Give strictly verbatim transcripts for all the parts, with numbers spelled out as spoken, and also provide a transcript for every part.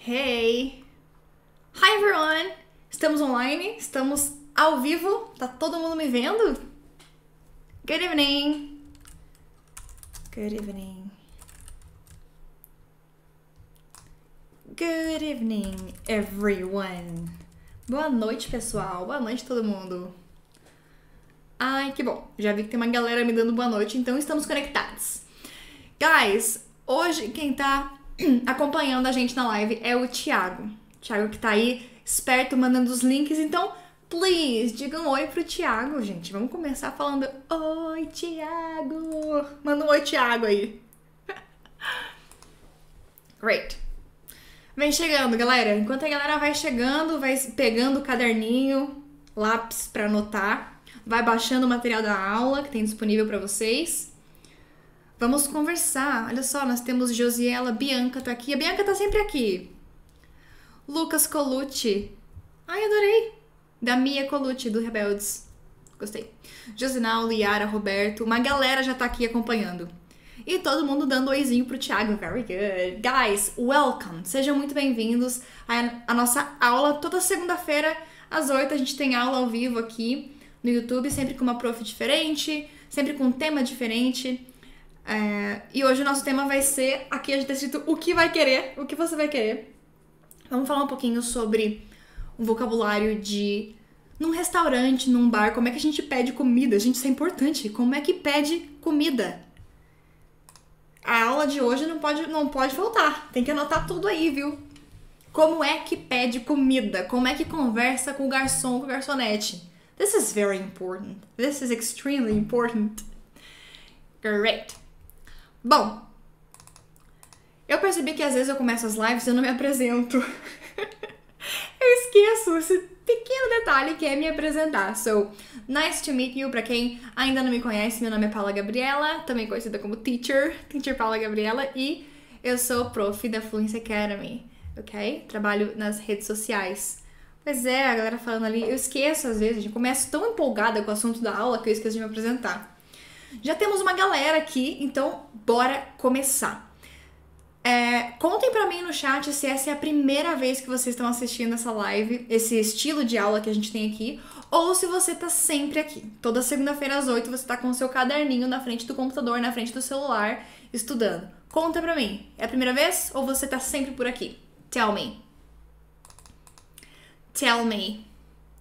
Hey! Hi everyone! Estamos online, estamos ao vivo, tá todo mundo me vendo? Good evening! Good evening. Good evening, everyone! Boa noite, pessoal! Boa noite, todo mundo! Ai, que bom! Já vi que tem uma galera me dando boa noite, então estamos conectados. Guys, hoje quem tá acompanhando a gente na live é o Thiago. Thiago que tá aí, esperto, mandando os links. Então, please, digam oi pro Thiago, gente. Vamos começar falando oi, Thiago. Manda um oi, Thiago aí. Great. Vem chegando, galera. Enquanto a galera vai chegando, vai pegando o caderninho, lápis pra anotar, vai baixando o material da aula que tem disponível pra vocês. Vamos conversar. Olha só, nós temos Josiela, Bianca tá aqui. A Bianca tá sempre aqui. Lucas Colucci. Ai, adorei. Da Mia Colucci, do Rebeldes. Gostei. Josinal, Liara, Roberto. Uma galera já tá aqui acompanhando. E todo mundo dando oizinho pro Thiago. Very good. Guys, welcome. Sejam muito bem-vindos à nossa aula. Toda segunda-feira, às oito, a gente tem aula ao vivo aqui no YouTube. Sempre com uma prof diferente. Sempre com um tema diferente. É, e hoje o nosso tema vai ser, aqui a gente tá escrito o que vai querer, o que você vai querer. Vamos falar um pouquinho sobre um vocabulário de, num restaurante, num bar, como é que a gente pede comida. Gente, isso é importante, como é que pede comida. A aula de hoje não pode, não pode faltar, tem que anotar tudo aí, viu? Como é que pede comida, como é que conversa com o garçom, com o garçonete. This is very important, this is extremely important. Great. Bom, eu percebi que às vezes eu começo as lives e eu não me apresento. Eu esqueço esse pequeno detalhe que é me apresentar. So, nice to meet you. Pra quem ainda não me conhece, meu nome é Paula Gabriela, também conhecida como Teacher, Teacher Paula Gabriela, e eu sou prof da Fluency Academy, ok? Trabalho nas redes sociais. Pois é, a galera falando ali, eu esqueço às vezes, eu começo tão empolgada com o assunto da aula que eu esqueço de me apresentar. Já temos uma galera aqui, então bora começar. É, contem pra mim no chat se essa é a primeira vez que vocês estão assistindo essa live, esse estilo de aula que a gente tem aqui, ou se você tá sempre aqui. Toda segunda-feira às oito você tá com o seu caderninho na frente do computador, na frente do celular, estudando. Conta pra mim, é a primeira vez ou você tá sempre por aqui? Tell me. Tell me.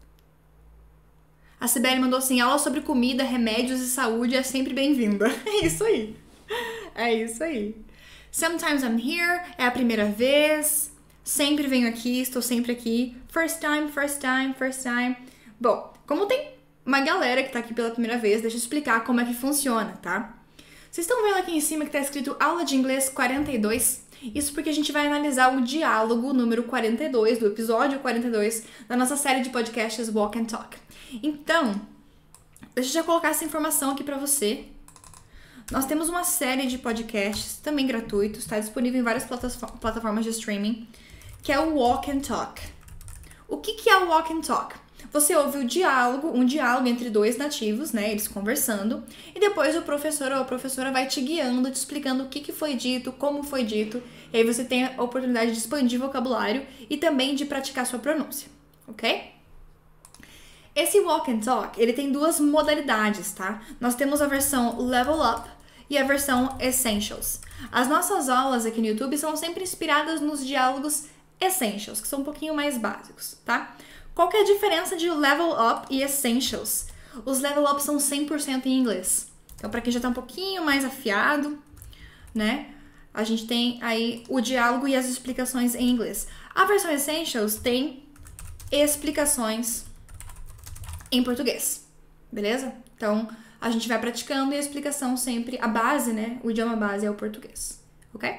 A Sibeli mandou assim, aula sobre comida, remédios e saúde é sempre bem-vinda. É isso aí. É isso aí. Sometimes I'm here, é a primeira vez. Sempre venho aqui, estou sempre aqui. First time, first time, first time. Bom, como tem uma galera que tá aqui pela primeira vez, deixa eu explicar como é que funciona, tá? Vocês estão vendo aqui em cima que tá escrito aula de inglês quarenta e dois? Isso porque a gente vai analisar o diálogo número quarenta e dois, do episódio quarenta e dois, da nossa série de podcasts Walk and Talk. Então, deixa eu já colocar essa informação aqui pra você. Nós temos uma série de podcasts, também gratuitos, está disponível em várias plataformas de streaming, que é o Walk and Talk. O que, que é o Walk and Talk? Você ouve o diálogo, um diálogo entre dois nativos, né, eles conversando, e depois o professor ou a professora vai te guiando, te explicando o que, que foi dito, como foi dito, e aí você tem a oportunidade de expandir vocabulário e também de praticar sua pronúncia, ok? Esse Walk and Talk, ele tem duas modalidades, tá? Nós temos a versão Level Up e a versão Essentials. As nossas aulas aqui no YouTube são sempre inspiradas nos diálogos Essentials, que são um pouquinho mais básicos, tá? Qual que é a diferença de Level Up e Essentials? Os Level Up são cem por cento em inglês. Então, para quem já tá um pouquinho mais afiado, né? A gente tem aí o diálogo e as explicações em inglês. A versão Essentials tem explicações em português, beleza? Então, a gente vai praticando e a explicação sempre, a base, né? O idioma base é o português, ok?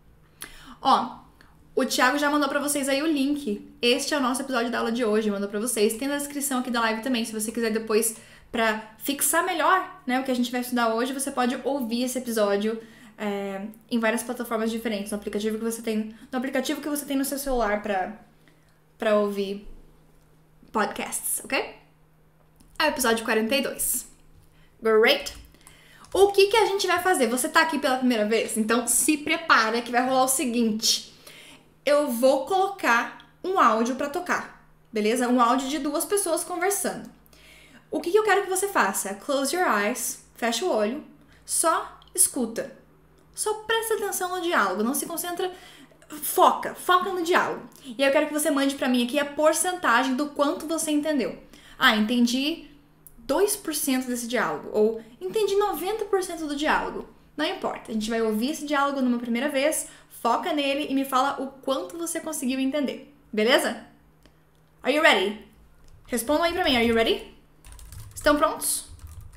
Ó, o Thiago já mandou pra vocês aí o link. Este é o nosso episódio da aula de hoje, mandou pra vocês. Tem na descrição aqui da live também, se você quiser depois, pra fixar melhor, né, o que a gente vai estudar hoje, você pode ouvir esse episódio é, em várias plataformas diferentes, no aplicativo que você tem, no aplicativo que você tem no seu celular pra, pra ouvir podcasts, ok? É o episódio quarenta e dois. Great! O que que a gente vai fazer? Você tá aqui pela primeira vez? Então se prepara que vai rolar o seguinte. eu vou colocar um áudio pra tocar, beleza? Um áudio de duas pessoas conversando. O que, que eu quero que você faça? Close your eyes, fecha o olho, só escuta. Só presta atenção no diálogo, não se concentra, foca, foca no diálogo. E aí eu quero que você mande pra mim aqui a porcentagem do quanto você entendeu. Ah, entendi dois por cento desse diálogo, ou entendi noventa por cento do diálogo. Não importa, a gente vai ouvir esse diálogo numa primeira vez, foca nele e me fala o quanto você conseguiu entender, beleza? Are you ready? Respondam aí pra mim, are you ready? Estão prontos?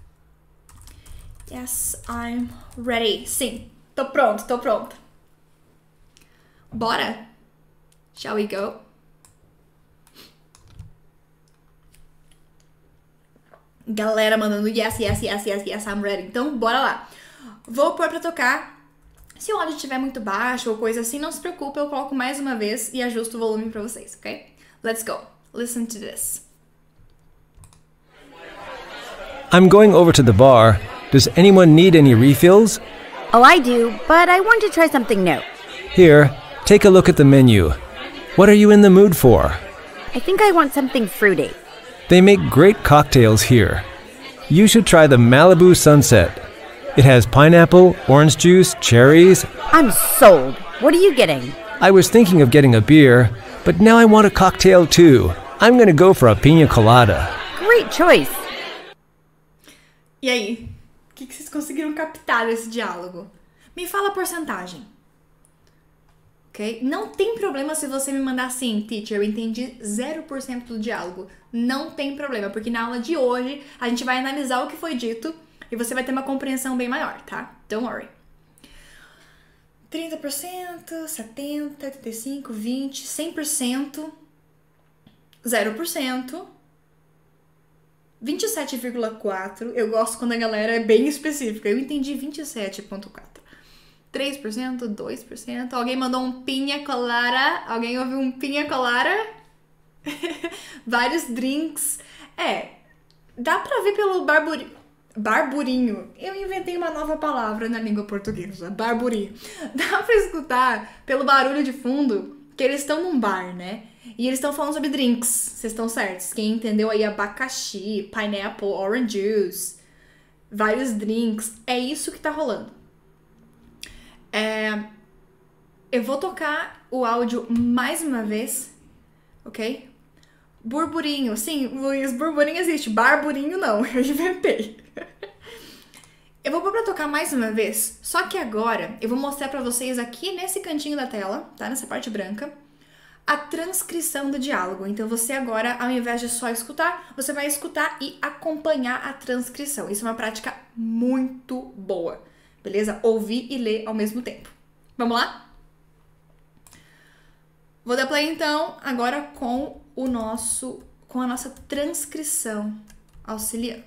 Yes, I'm ready. Sim, tô pronto, tô pronta. Bora? Shall we go? Galera mandando yes, yes, yes, yes, yes, I'm ready. Então, bora lá. Vou pôr pra tocar. Se o áudio estiver muito baixo ou coisa assim, não se preocupe, eu coloco mais uma vez e ajusto o volume pra vocês, ok? Let's go. Listen to this. I'm going over to the bar. Does anyone need any refills? Oh, I do, but I want to try something new. Here, take a look at the menu. What are you in the mood for? I think I want something fruity. They make great cocktails here. You should try the Malibu Sunset. It has pineapple, orange juice, cherries. I'm sold. What are you getting? I was thinking of getting a beer, but now I want a cocktail too. I'm gonna go for a pina colada. Great choice. E aí? O que, que vocês conseguiram captar desse diálogo? Me fala a porcentagem. Ok? Não tem problema se você me mandar assim, teacher, eu entendi zero por cento do diálogo. Não tem problema, porque na aula de hoje a gente vai analisar o que foi dito e você vai ter uma compreensão bem maior, tá? Don't worry. trinta por cento, setenta por cento, oitenta e cinco por cento, vinte por cento, cem por cento, zero por cento, vinte e sete vírgula quatro por cento. Eu gosto quando a galera é bem específica. Eu entendi vinte e sete vírgula quatro por cento. três por cento, dois por cento. Alguém mandou um pinha colada. Alguém ouviu um pinha colada? Vários drinks. É, dá pra ver pelo barburinho. Barburinho. Eu inventei uma nova palavra na língua portuguesa. Barburinho. Dá pra escutar pelo barulho de fundo que eles estão num bar, né? E eles estão falando sobre drinks. Vocês estão certos? Quem entendeu aí abacaxi, pineapple, orange juice, vários drinks. É isso que tá rolando. É, eu vou tocar o áudio mais uma vez, ok? Burburinho, sim, Luiz, burburinho existe, barburinho não, eu inventei. Eu vou pôr pra tocar mais uma vez, só que agora eu vou mostrar pra vocês aqui nesse cantinho da tela, tá? Nessa parte branca, a transcrição do diálogo. Então você agora, ao invés de só escutar, você vai escutar e acompanhar a transcrição. Isso é uma prática muito boa. Beleza? Ouvir e ler ao mesmo tempo. Vamos lá? Vou dar play então agora com o nosso, com a nossa transcrição auxiliando.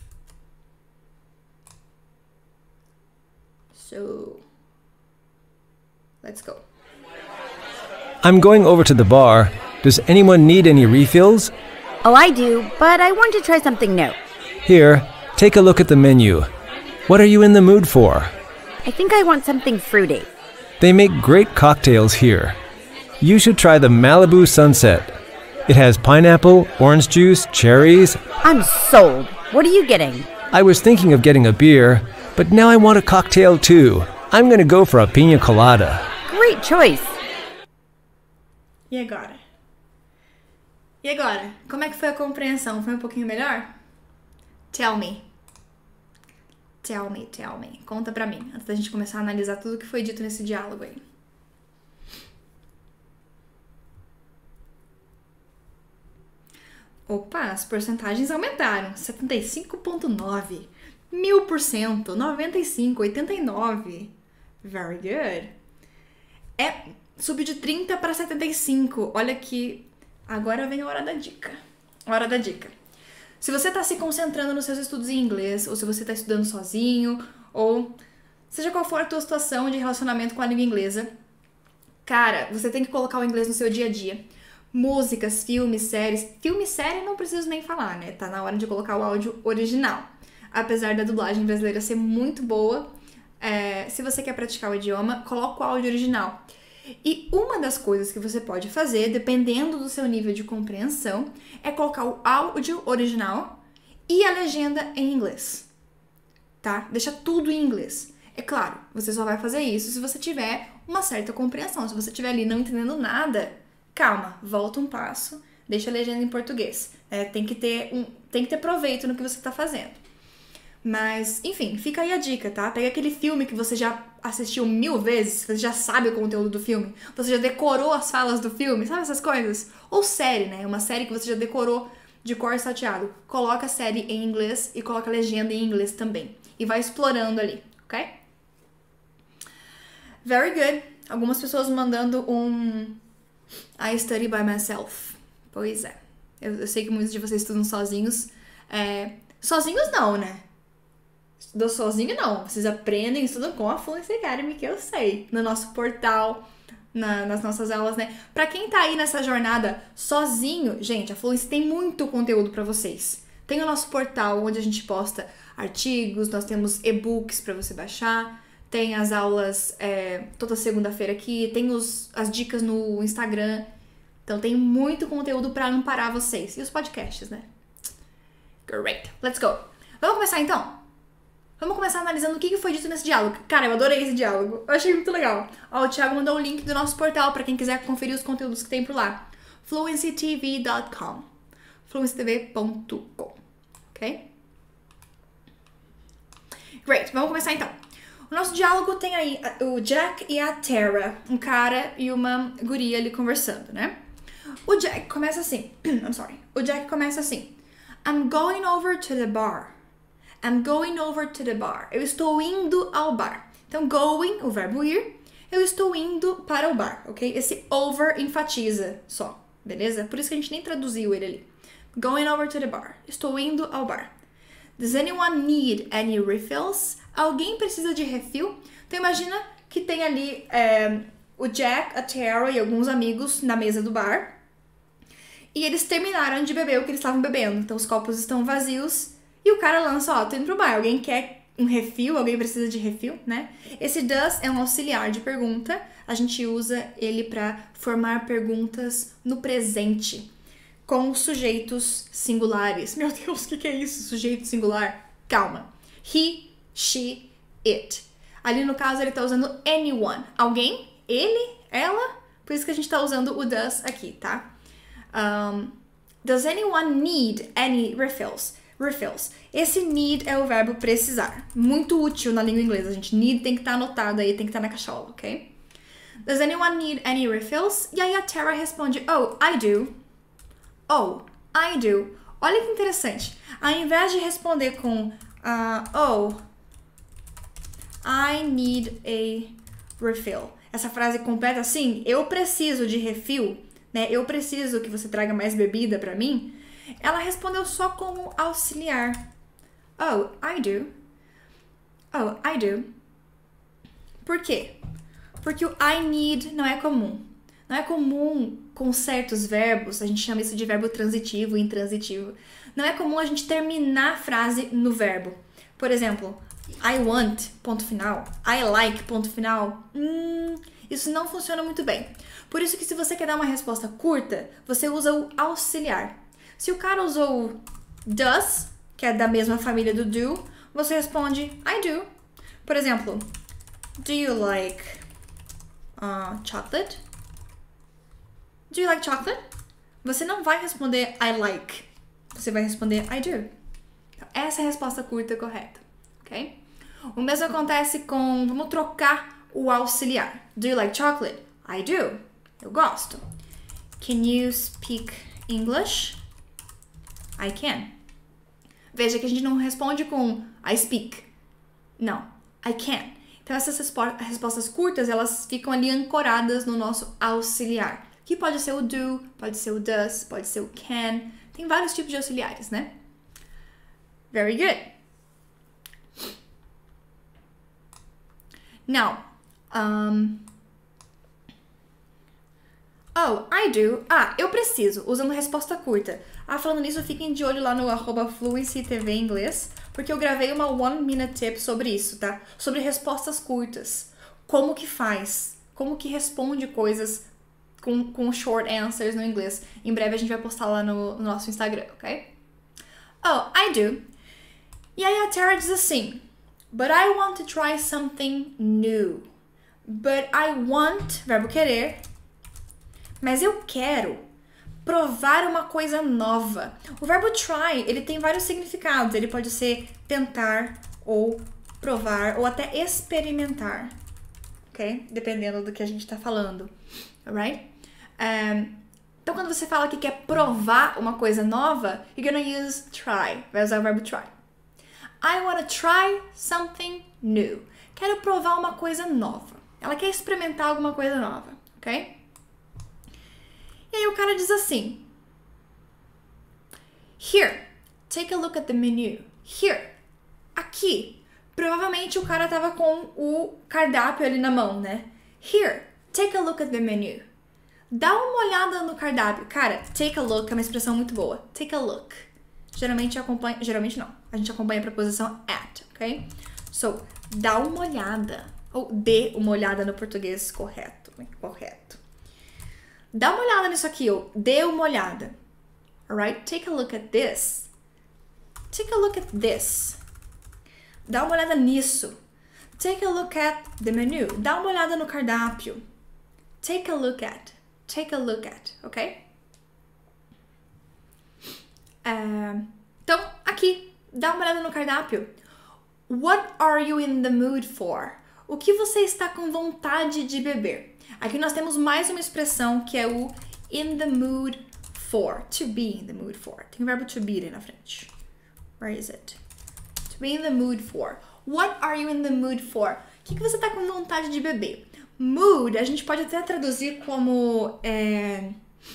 So, let's go. I'm going over to the bar. Does anyone need any refills? Oh, I do, but I want to try something new. Here, take a look at the menu. What are you in the mood for? I think I want something fruity. They make great cocktails here. You should try the Malibu Sunset. It has pineapple, orange juice, cherries. I'm sold. What are you getting? I was thinking of getting a beer, but now I want a cocktail too. I'm gonna go for a pina colada. Great choice. E agora? E agora? Como é que foi a compreensão? Foi um pouquinho melhor? Tell me. Tell me, tell me. Conta pra mim, antes da gente começar a analisar tudo que foi dito nesse diálogo aí. Opa, as porcentagens aumentaram. setenta e cinco vírgula nove. Mil por cento. noventa e cinco, oitenta e nove. Very good. É, subiu de trinta para setenta e cinco. Olha aqui. Agora vem a hora da dica. Hora da dica. Se você está se concentrando nos seus estudos em inglês, ou se você está estudando sozinho, ou seja qual for a tua situação de relacionamento com a língua inglesa, cara, você tem que colocar o inglês no seu dia a dia. Músicas, filmes, séries. Filme e série não preciso nem falar, né? Tá na hora de colocar o áudio original. Apesar da dublagem brasileira ser muito boa, é, se você quer praticar o idioma, coloca o áudio original. E uma das coisas que você pode fazer, dependendo do seu nível de compreensão, é colocar o áudio original e a legenda em inglês, tá? Deixa tudo em inglês. É claro, você só vai fazer isso se você tiver uma certa compreensão. Se você estiver ali não entendendo nada, calma, volta um passo, deixa a legenda em português. É, tem que ter um, tem que ter proveito no que você está fazendo. Mas, enfim, fica aí a dica, tá? Pega aquele filme que você já assistiu mil vezes, você já sabe o conteúdo do filme, você já decorou as falas do filme, sabe essas coisas? Ou série, né? Uma série que você já decorou de cor e salteado. Coloca a série em inglês e coloca a legenda em inglês também. E vai explorando ali, ok? Very good. Algumas pessoas mandando um I study by myself. Pois é. Eu, eu sei que muitos de vocês estudam sozinhos. É, sozinhos não, né? Estudou sozinho, não. Vocês aprendem, estudam com a Fluency Academy, que eu sei. No nosso portal, na, nas nossas aulas, né? Pra quem tá aí nessa jornada sozinho, gente, a Fluency tem muito conteúdo pra vocês. Tem o nosso portal, onde a gente posta artigos, nós temos e-books pra você baixar, tem as aulas é, toda segunda-feira aqui, tem os, as dicas no Instagram. Então tem muito conteúdo pra amparar vocês. E os podcasts, né? Great. Let's go. Vamos começar, então? Vamos começar analisando o que foi dito nesse diálogo. Cara, eu adorei esse diálogo. Eu achei muito legal. Ó, o Thiago mandou o link do nosso portal pra quem quiser conferir os conteúdos que tem por lá. fluency t v ponto com fluency t v ponto com. Ok? Great. Vamos começar, então. O nosso diálogo tem aí o Jack e a Tara. Um cara e uma guria ali conversando, né? O Jack começa assim. I'm sorry. O Jack começa assim. I'm going over to the bar. I'm going over to the bar. Eu estou indo ao bar. Então, going, o verbo ir. Eu estou indo para o bar, ok? Esse over enfatiza só, beleza? Por isso que a gente nem traduziu ele ali. Going over to the bar. Estou indo ao bar. Does anyone need any refills? Alguém precisa de refil? Então, imagina que tem ali é, o Jack, a Tara e alguns amigos na mesa do bar. E eles terminaram de beber o que eles estavam bebendo. Então, os copos estão vazios. E o cara lança, ó, tô indo pro bar. Alguém quer um refil? Alguém precisa de refil, né? Esse does é um auxiliar de pergunta. A gente usa ele pra formar perguntas no presente. Com sujeitos singulares. Meu Deus, o que, que é isso? Sujeito singular? Calma. He, she, it. Ali no caso ele tá usando anyone. Alguém? Ele? Ela? Por isso que a gente tá usando o does aqui, tá? Um, does anyone need any refills? Refills. Esse need é o verbo precisar. Muito útil na língua inglesa, gente. Need tem que estar anotado aí, tem que estar na cachola, ok? Does anyone need any refills? E aí a Tara responde, oh, I do. Oh, I do. Olha que interessante. Ao invés de responder com uh, oh, I need a refill. Essa frase completa assim, eu preciso de refil, né? Eu preciso que você traga mais bebida pra mim. Ela respondeu só como auxiliar. Oh, I do. Oh, I do. Por quê? Porque o I need não é comum. Não é comum com certos verbos, a gente chama isso de verbo transitivo e intransitivo. Não é comum a gente terminar a frase no verbo. Por exemplo, I want, ponto final. I like, ponto final. Hum, isso não funciona muito bem. Por isso que se você quer dar uma resposta curta, você usa o auxiliar. Se o cara usou does, que é da mesma família do do, você responde I do. Por exemplo, do you like uh, chocolate? Do you like chocolate? Você não vai responder I like. Você vai responder I do. Essa é a resposta curta correta, ok? O mesmo acontece com, vamos trocar o auxiliar. Do you like chocolate? I do. Eu gosto. Can you speak English? I can. Veja que a gente não responde com I speak. Não, I can. Então essas respostas curtas, elas ficam ali ancoradas no nosso auxiliar. Que pode ser o do, pode ser o does, pode ser o can. Tem vários tipos de auxiliares, né? Very good. Now, um... oh, I do. Ah, eu preciso, usando resposta curta. Ah, falando nisso, fiquem de olho lá no arroba Fluency T V em inglês, porque eu gravei uma one minute tip sobre isso, tá? Sobre respostas curtas. Como que faz? como que responde coisas com, com short answers no inglês. Em breve a gente vai postar lá no, no nosso Instagram, ok? Oh, I do. E aí a Tara diz assim, but I want to try something new. But I want, verbo querer, mas eu quero provar uma coisa nova. O verbo try, ele tem vários significados. Ele pode ser tentar, ou provar, ou até experimentar. Ok? Dependendo do que a gente tá falando. Alright? Um, então, quando você fala que quer provar uma coisa nova, you're gonna use try. Vai usar o verbo try. I wanna try something new. Quero provar uma coisa nova. Ela quer experimentar alguma coisa nova. Ok? E aí o cara diz assim, here, take a look at the menu. Here, aqui. Provavelmente o cara tava com o cardápio ali na mão, né? Here, take a look at the menu. Dá uma olhada no cardápio. Cara, take a look é uma expressão muito boa. Take a look. Geralmente acompanha, geralmente não. A gente acompanha a preposição at, ok? So, dá uma olhada. Ou dê uma olhada no português correto. Correto. Dá uma olhada nisso aqui, ou dê uma olhada. Alright? Take a look at this. Take a look at this. Dá uma olhada nisso. Take a look at the menu. Dá uma olhada no cardápio. Take a look at. Take a look at, ok? Uh, então, aqui. Dá uma olhada no cardápio. What are you in the mood for? O que você está com vontade de beber? Aqui nós temos mais uma expressão que é o in the mood for. To be in the mood for. Tem o verbo to be ali na frente. Where is it? To be in the mood for. What are you in the mood for? O que, que você está com vontade de beber? Mood, a gente pode até traduzir como... É...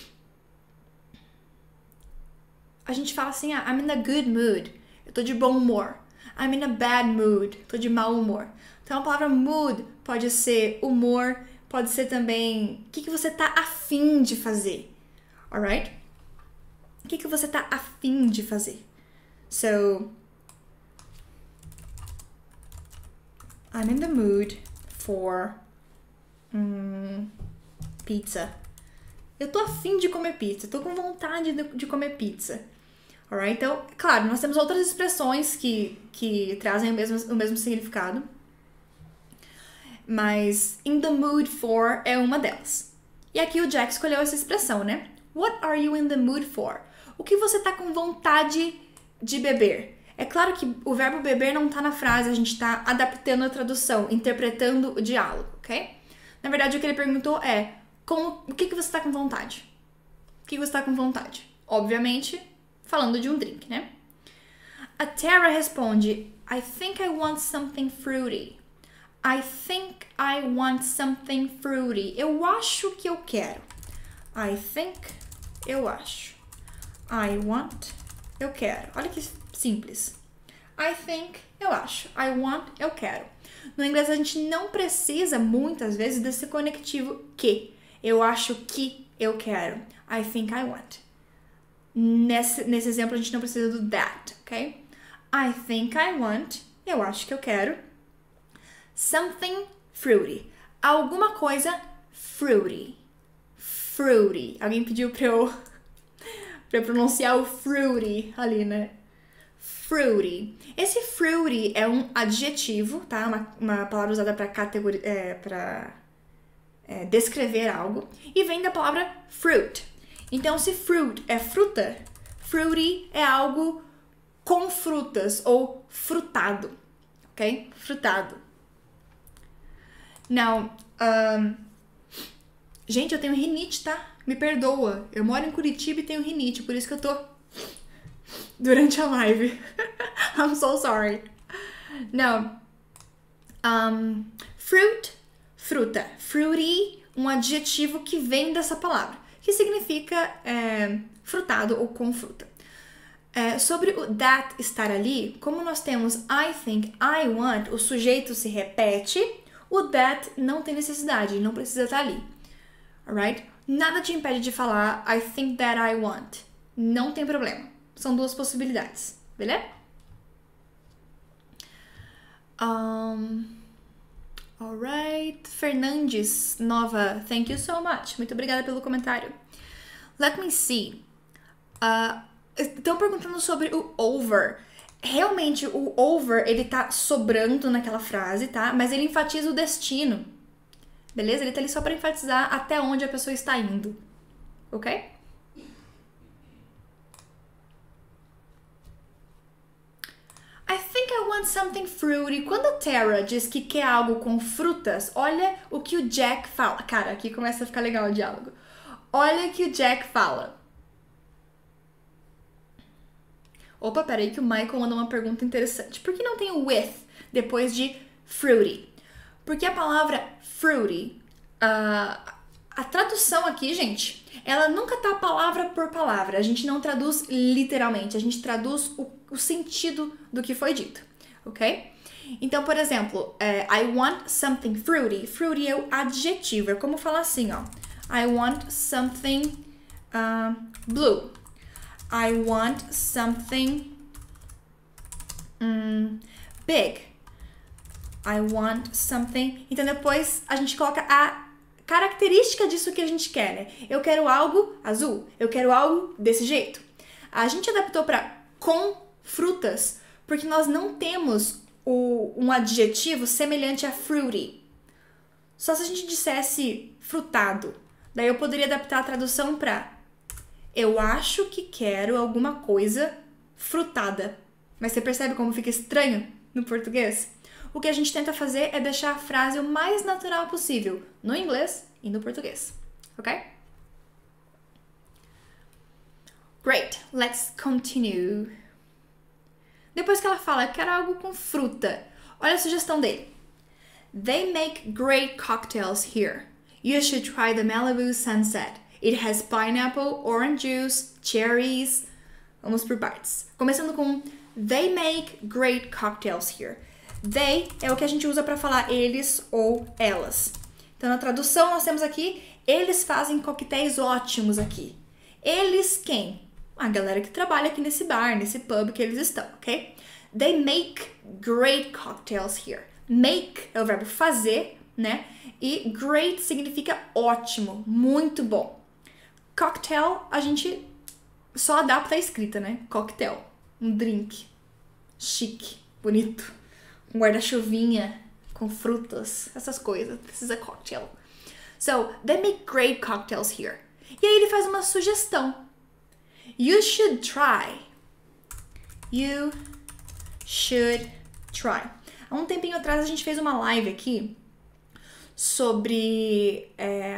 A gente fala assim, ah, I'm in a good mood. Eu tô de bom humor. I'm in a bad mood. Tô de mau humor. Então a palavra mood pode ser humor, pode ser também o que, que você tá afim de fazer. Alright? O que, que você tá afim de fazer? So, I'm in the mood for hum, pizza. Eu tô afim de comer pizza. Tô com vontade de, de comer pizza. Alright? Então, claro, nós temos outras expressões que, que trazem o mesmo, o mesmo significado. Mas in the mood for é uma delas. E aqui o Jack escolheu essa expressão, né? What are you in the mood for? O que você tá com vontade de beber? É claro que o verbo beber não tá na frase, a gente tá adaptando a tradução, interpretando o diálogo, ok? Na verdade, o que ele perguntou é, com, o que, que você tá com vontade? O que, que você tá com vontade? Obviamente, falando de um drink, né? A Tara responde, I think I want something fruity. I think I want something fruity. Eu acho que eu quero. I think, eu acho. I want, eu quero. Olha que simples. I think, eu acho. I want, eu quero. No inglês a gente não precisa muitas vezes desse conectivo que. Eu acho que eu quero. I think I want. Nesse, nesse exemplo a gente não precisa do that, ok? I think I want, eu acho que eu quero. Something fruity. Alguma coisa fruity. Fruity. Alguém pediu pra eu, pra eu pronunciar o fruity ali, né? Fruity. Esse fruity é um adjetivo, tá? Uma, uma palavra usada pra, categori- é, pra é, descrever algo. E vem da palavra fruit. Então, se fruit é fruta, fruity é algo com frutas ou frutado. Ok? Frutado. Now, um, gente, eu tenho rinite, tá? Me perdoa. Eu moro em Curitiba e tenho rinite, por isso que eu tô durante a live. I'm so sorry. Now, um, fruit, fruta. Fruity, um adjetivo que vem dessa palavra, que significa é, frutado ou com fruta. É, sobre o that estar ali, como nós temos I think, I want, o sujeito se repete. O that não tem necessidade, não precisa estar ali. Alright? Nada te impede de falar I think that I want. Não tem problema. São duas possibilidades. Beleza? Um, Alright. Fernandes, nova. Thank you so much. Muito obrigada pelo comentário. Let me see. Uh, estão perguntando sobre o over. Realmente, o over, ele tá sobrando naquela frase, tá? Mas ele enfatiza o destino. Beleza? Ele tá ali só pra enfatizar até onde a pessoa está indo. Ok? I think I want something fruity. Quando a Tara diz que quer algo com frutas, olha o que o Jack fala. Cara, aqui começa a ficar legal o diálogo. Olha o que o Jack fala. Opa, peraí que o Michael mandou uma pergunta interessante. Por que não tem o with depois de fruity? Porque a palavra fruity, uh, a tradução aqui, gente, ela nunca tá palavra por palavra. A gente não traduz literalmente, a gente traduz o, o sentido do que foi dito, ok? Então, por exemplo, é, I want something fruity. Fruity é o adjetivo, é como falar assim, ó. I want something uh, blue. I want something um, big. I want something... Então, depois a gente coloca a característica disso que a gente quer, né? Eu quero algo azul. Eu quero algo desse jeito. A gente adaptou para com frutas porque nós não temos o, um adjetivo semelhante a fruity. Só se a gente dissesse frutado. Daí eu poderia adaptar a tradução para eu acho que quero alguma coisa frutada. Mas você percebe como fica estranho no português? O que a gente tenta fazer é deixar a frase o mais natural possível no inglês e no português. Ok? Great. Let's continue. Depois que ela fala, quero algo com fruta. Olha a sugestão dele. They make great cocktails here. You should try the Malibu Sunset. It has pineapple, orange juice, cherries. Vamos por partes. Começando com they make great cocktails here. They é o que a gente usa para falar eles ou elas. Então, na tradução, nós temos aqui, eles fazem coquetéis ótimos aqui. Eles quem? A galera que trabalha aqui nesse bar, nesse pub que eles estão, ok? They make great cocktails here. Make é o verbo fazer, né? E great significa ótimo, muito bom. Cocktail, a gente só adapta a escrita, né? Cocktail, um drink chique, bonito, um guarda-chuvinha com frutas, essas coisas. This is a cocktail. So, they make great cocktails here. E aí ele faz uma sugestão. You should try. You should try. Há um tempinho atrás a gente fez uma live aqui sobre... É,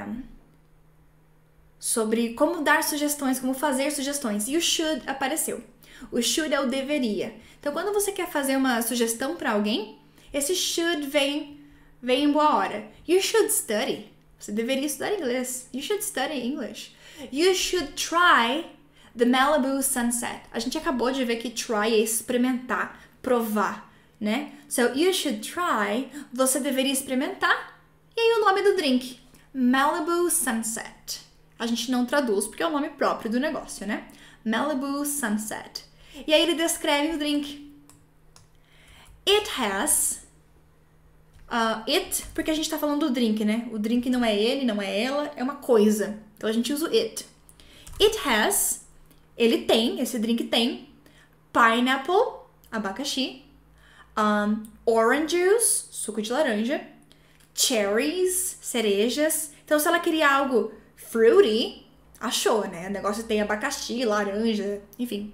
sobre como dar sugestões, como fazer sugestões. E o should apareceu. O should é o deveria. Então, quando você quer fazer uma sugestão para alguém, esse should vem, vem em boa hora. You should study. Você deveria estudar inglês. You should study English. You should try the Malibu Sunset. A gente acabou de ver que try é experimentar, provar, né? So, you should try. Você deveria experimentar. E aí o nome do drink. Malibu Sunset. A gente não traduz porque é o nome próprio do negócio, né? Malibu Sunset. E aí ele descreve o drink. It has... Uh, it, porque a gente tá falando do drink, né? O drink não é ele, não é ela, é uma coisa. Então a gente usa o it. It has... Ele tem, esse drink tem... Pineapple, abacaxi. Um, orange juice, suco de laranja. Cherries, cerejas. Então se ela queria algo fruity, achou, né? O negócio tem abacaxi, laranja, enfim.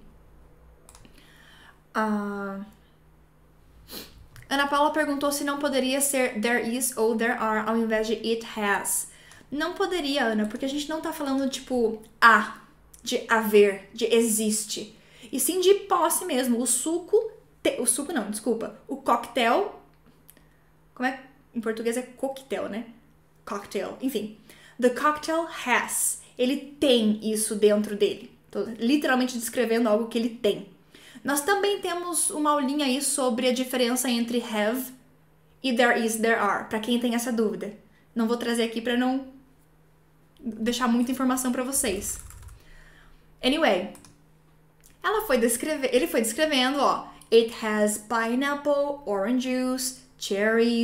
Uh, Ana Paula perguntou se não poderia ser there is ou there are ao invés de it has. Não poderia, Ana, porque a gente não tá falando tipo há, de haver, de existe. E sim de posse mesmo. O suco, te, o suco não, desculpa. O coquetel, como é? Em português é coquetel, né? Cocktail, enfim. The cocktail has. Ele tem isso dentro dele. Tô literalmente descrevendo algo que ele tem. Nós também temos uma aulinha aí sobre a diferença entre have e there is, there are, para quem tem essa dúvida. Não vou trazer aqui para não deixar muita informação para vocês. Anyway, ela foi descrever, ele foi descrevendo, ó, it has pineapple, orange juice, cherries.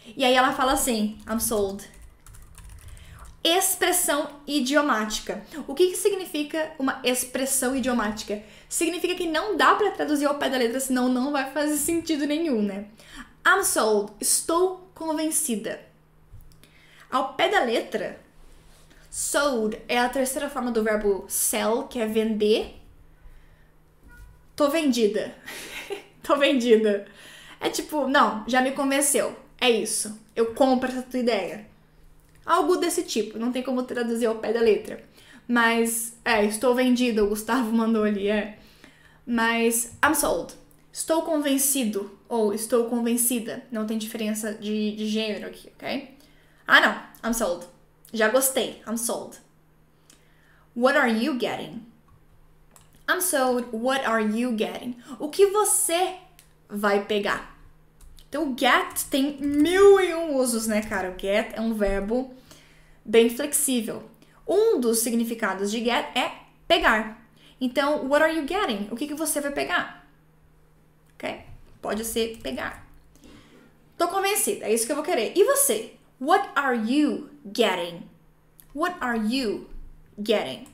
E aí ela fala assim, I'm sold. Expressão idiomática. O que, que significa uma expressão idiomática? Significa que não dá pra traduzir ao pé da letra, senão não vai fazer sentido nenhum, né? I'm sold. Estou convencida. Ao pé da letra, sold é a terceira forma do verbo sell, que é vender. Tô vendida. Tô vendida. É tipo, não, já me convenceu. É isso. Eu compro essa tua ideia. Algo desse tipo. Não tem como traduzir ao pé da letra. Mas, é, estou vendida. O Gustavo mandou ali, é. Mas, I'm sold. Estou convencido. Ou estou convencida. Não tem diferença de, de gênero aqui, ok? Ah, não. I'm sold. Já gostei. I'm sold. What are you getting? I'm sold. What are you getting? O que você vai pegar? Então, o get tem mil e um usos, né, cara? O get é um verbo bem flexível. Um dos significados de get é pegar. Então, what are you getting? O que, que você vai pegar? Ok? Pode ser pegar. Tô convencida, é isso que eu vou querer. E você? What are you getting? What are you getting?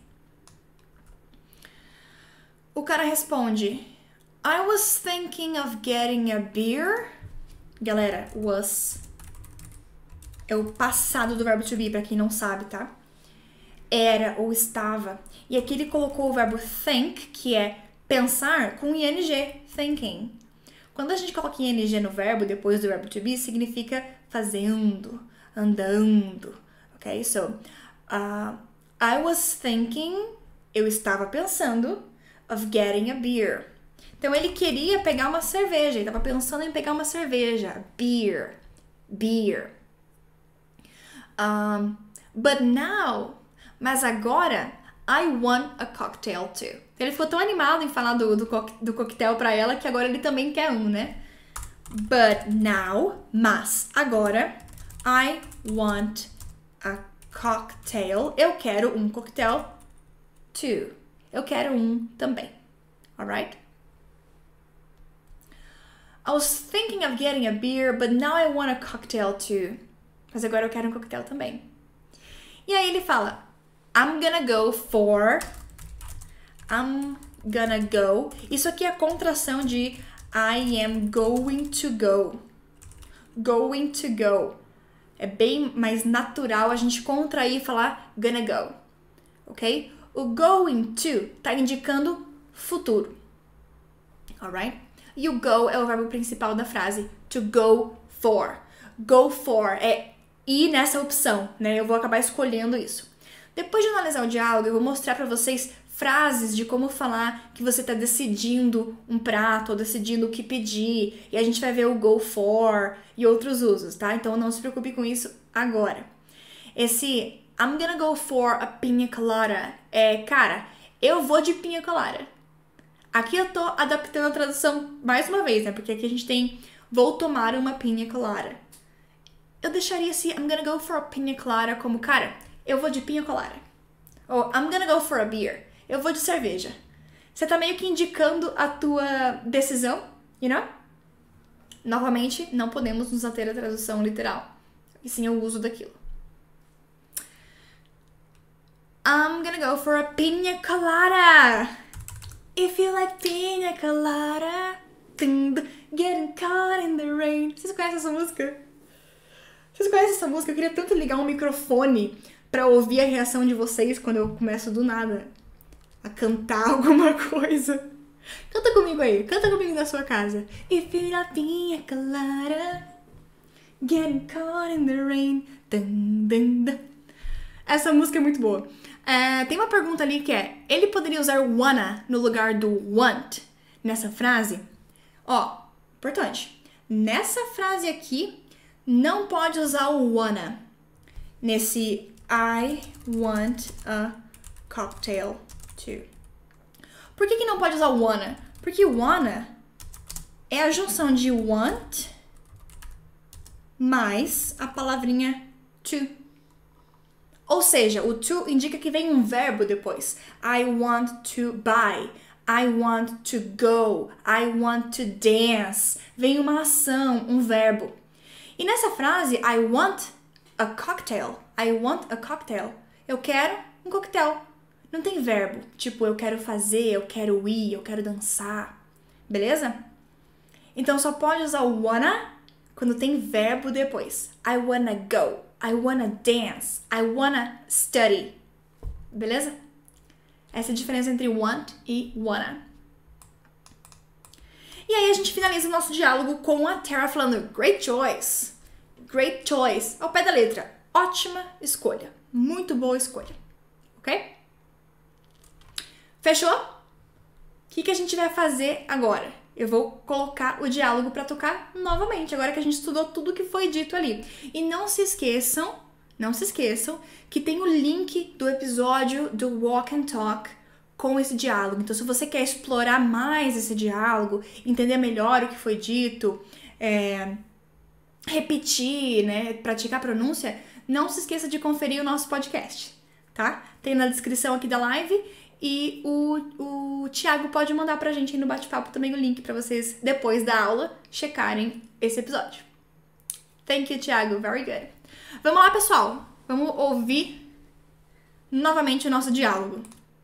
O cara responde, I was thinking of getting a beer. Galera, was é o passado do verbo to be, pra quem não sabe, tá? Era ou estava. E aqui ele colocou o verbo think, que é pensar, com ing, thinking. Quando a gente coloca ing no verbo, depois do verbo to be, significa fazendo, andando, ok? So, uh, I was thinking, eu estava pensando, of getting a beer. Então, ele queria pegar uma cerveja. Ele estava pensando em pegar uma cerveja. Beer. Beer. Um, but now, mas agora, I want a cocktail too. Ele ficou tão animado em falar do, do, co do coquetel pra ela que agora ele também quer um, né? But now, mas agora, I want a cocktail. Eu quero um coquetel too. Eu quero um também. Alright? I was thinking of getting a beer, but now I want a cocktail too. Mas agora eu quero um coquetel também. E aí ele fala, I'm gonna go for... I'm gonna go... Isso aqui é a contração de I am going to go. Going to go. É bem mais natural a gente contrair e falar gonna go. Ok? O going to tá indicando futuro. Alright? E o go é o verbo principal da frase. To go for. Go for é ir nessa opção, né? Eu vou acabar escolhendo isso. Depois de analisar o diálogo, eu vou mostrar pra vocês frases de como falar que você tá decidindo um prato ou decidindo o que pedir. E a gente vai ver o go for e outros usos, tá? Então não se preocupe com isso agora. Esse I'm gonna go for a piña colada é, cara, eu vou de piña colada. Aqui eu tô adaptando a tradução mais uma vez, né? Porque aqui a gente tem vou tomar uma piña colada. Eu deixaria esse I'm gonna go for a piña colada como, cara, eu vou de piña colada. Ou I'm gonna go for a beer. Eu vou de cerveja. Você tá meio que indicando a tua decisão, you know? Novamente, não podemos nos ater à tradução literal. E sim ao uso daquilo. I'm gonna go for a piña colada. If you like piña colada, getting caught in the rain. Vocês conhecem essa música? Vocês conhecem essa música? Eu queria tanto ligar um microfone pra ouvir a reação de vocês quando eu começo do nada a cantar alguma coisa. Canta comigo aí, canta comigo na sua casa. If you like piña colada, getting caught in the rain. Dun, dun, dun. Essa música é muito boa. É, tem uma pergunta ali que é, ele poderia usar wanna no lugar do want nessa frase? Ó, importante. Nessa frase aqui, não pode usar o wanna. Nesse I want a cocktail too. Por que que não pode usar o wanna? Porque wanna é a junção de want mais a palavrinha to. Ou seja, o to indica que vem um verbo depois. I want to buy. I want to go. I want to dance. Vem uma ação, um verbo. E nessa frase, I want a cocktail. I want a cocktail. Eu quero um coquetel. Não tem verbo. Tipo, eu quero fazer, eu quero ir, eu quero dançar. Beleza? Então só pode usar o wanna quando tem verbo depois. I wanna go. I wanna dance. I wanna study. Beleza? Essa é a diferença entre want e wanna. E aí a gente finaliza o nosso diálogo com a Tara falando great choice. Great choice. Ao pé da letra. Ótima escolha. Muito boa escolha. Ok? Fechou? O que, que a gente vai fazer agora? Eu vou colocar o diálogo para tocar novamente, agora que a gente estudou tudo que foi dito ali. E não se esqueçam, não se esqueçam, que tem o link do episódio do Walk and Talk com esse diálogo. Então, se você quer explorar mais esse diálogo, entender melhor o que foi dito, é, repetir, né, praticar a pronúncia, não se esqueça de conferir o nosso podcast, tá? Tem na descrição aqui da live e o, o Thiago pode mandar pra gente aí no bate-papo também o link pra vocês, depois da aula, checarem esse episódio. Thank you, Thiago. Very good. Vamos lá, pessoal. Vamos ouvir novamente o nosso diálogo.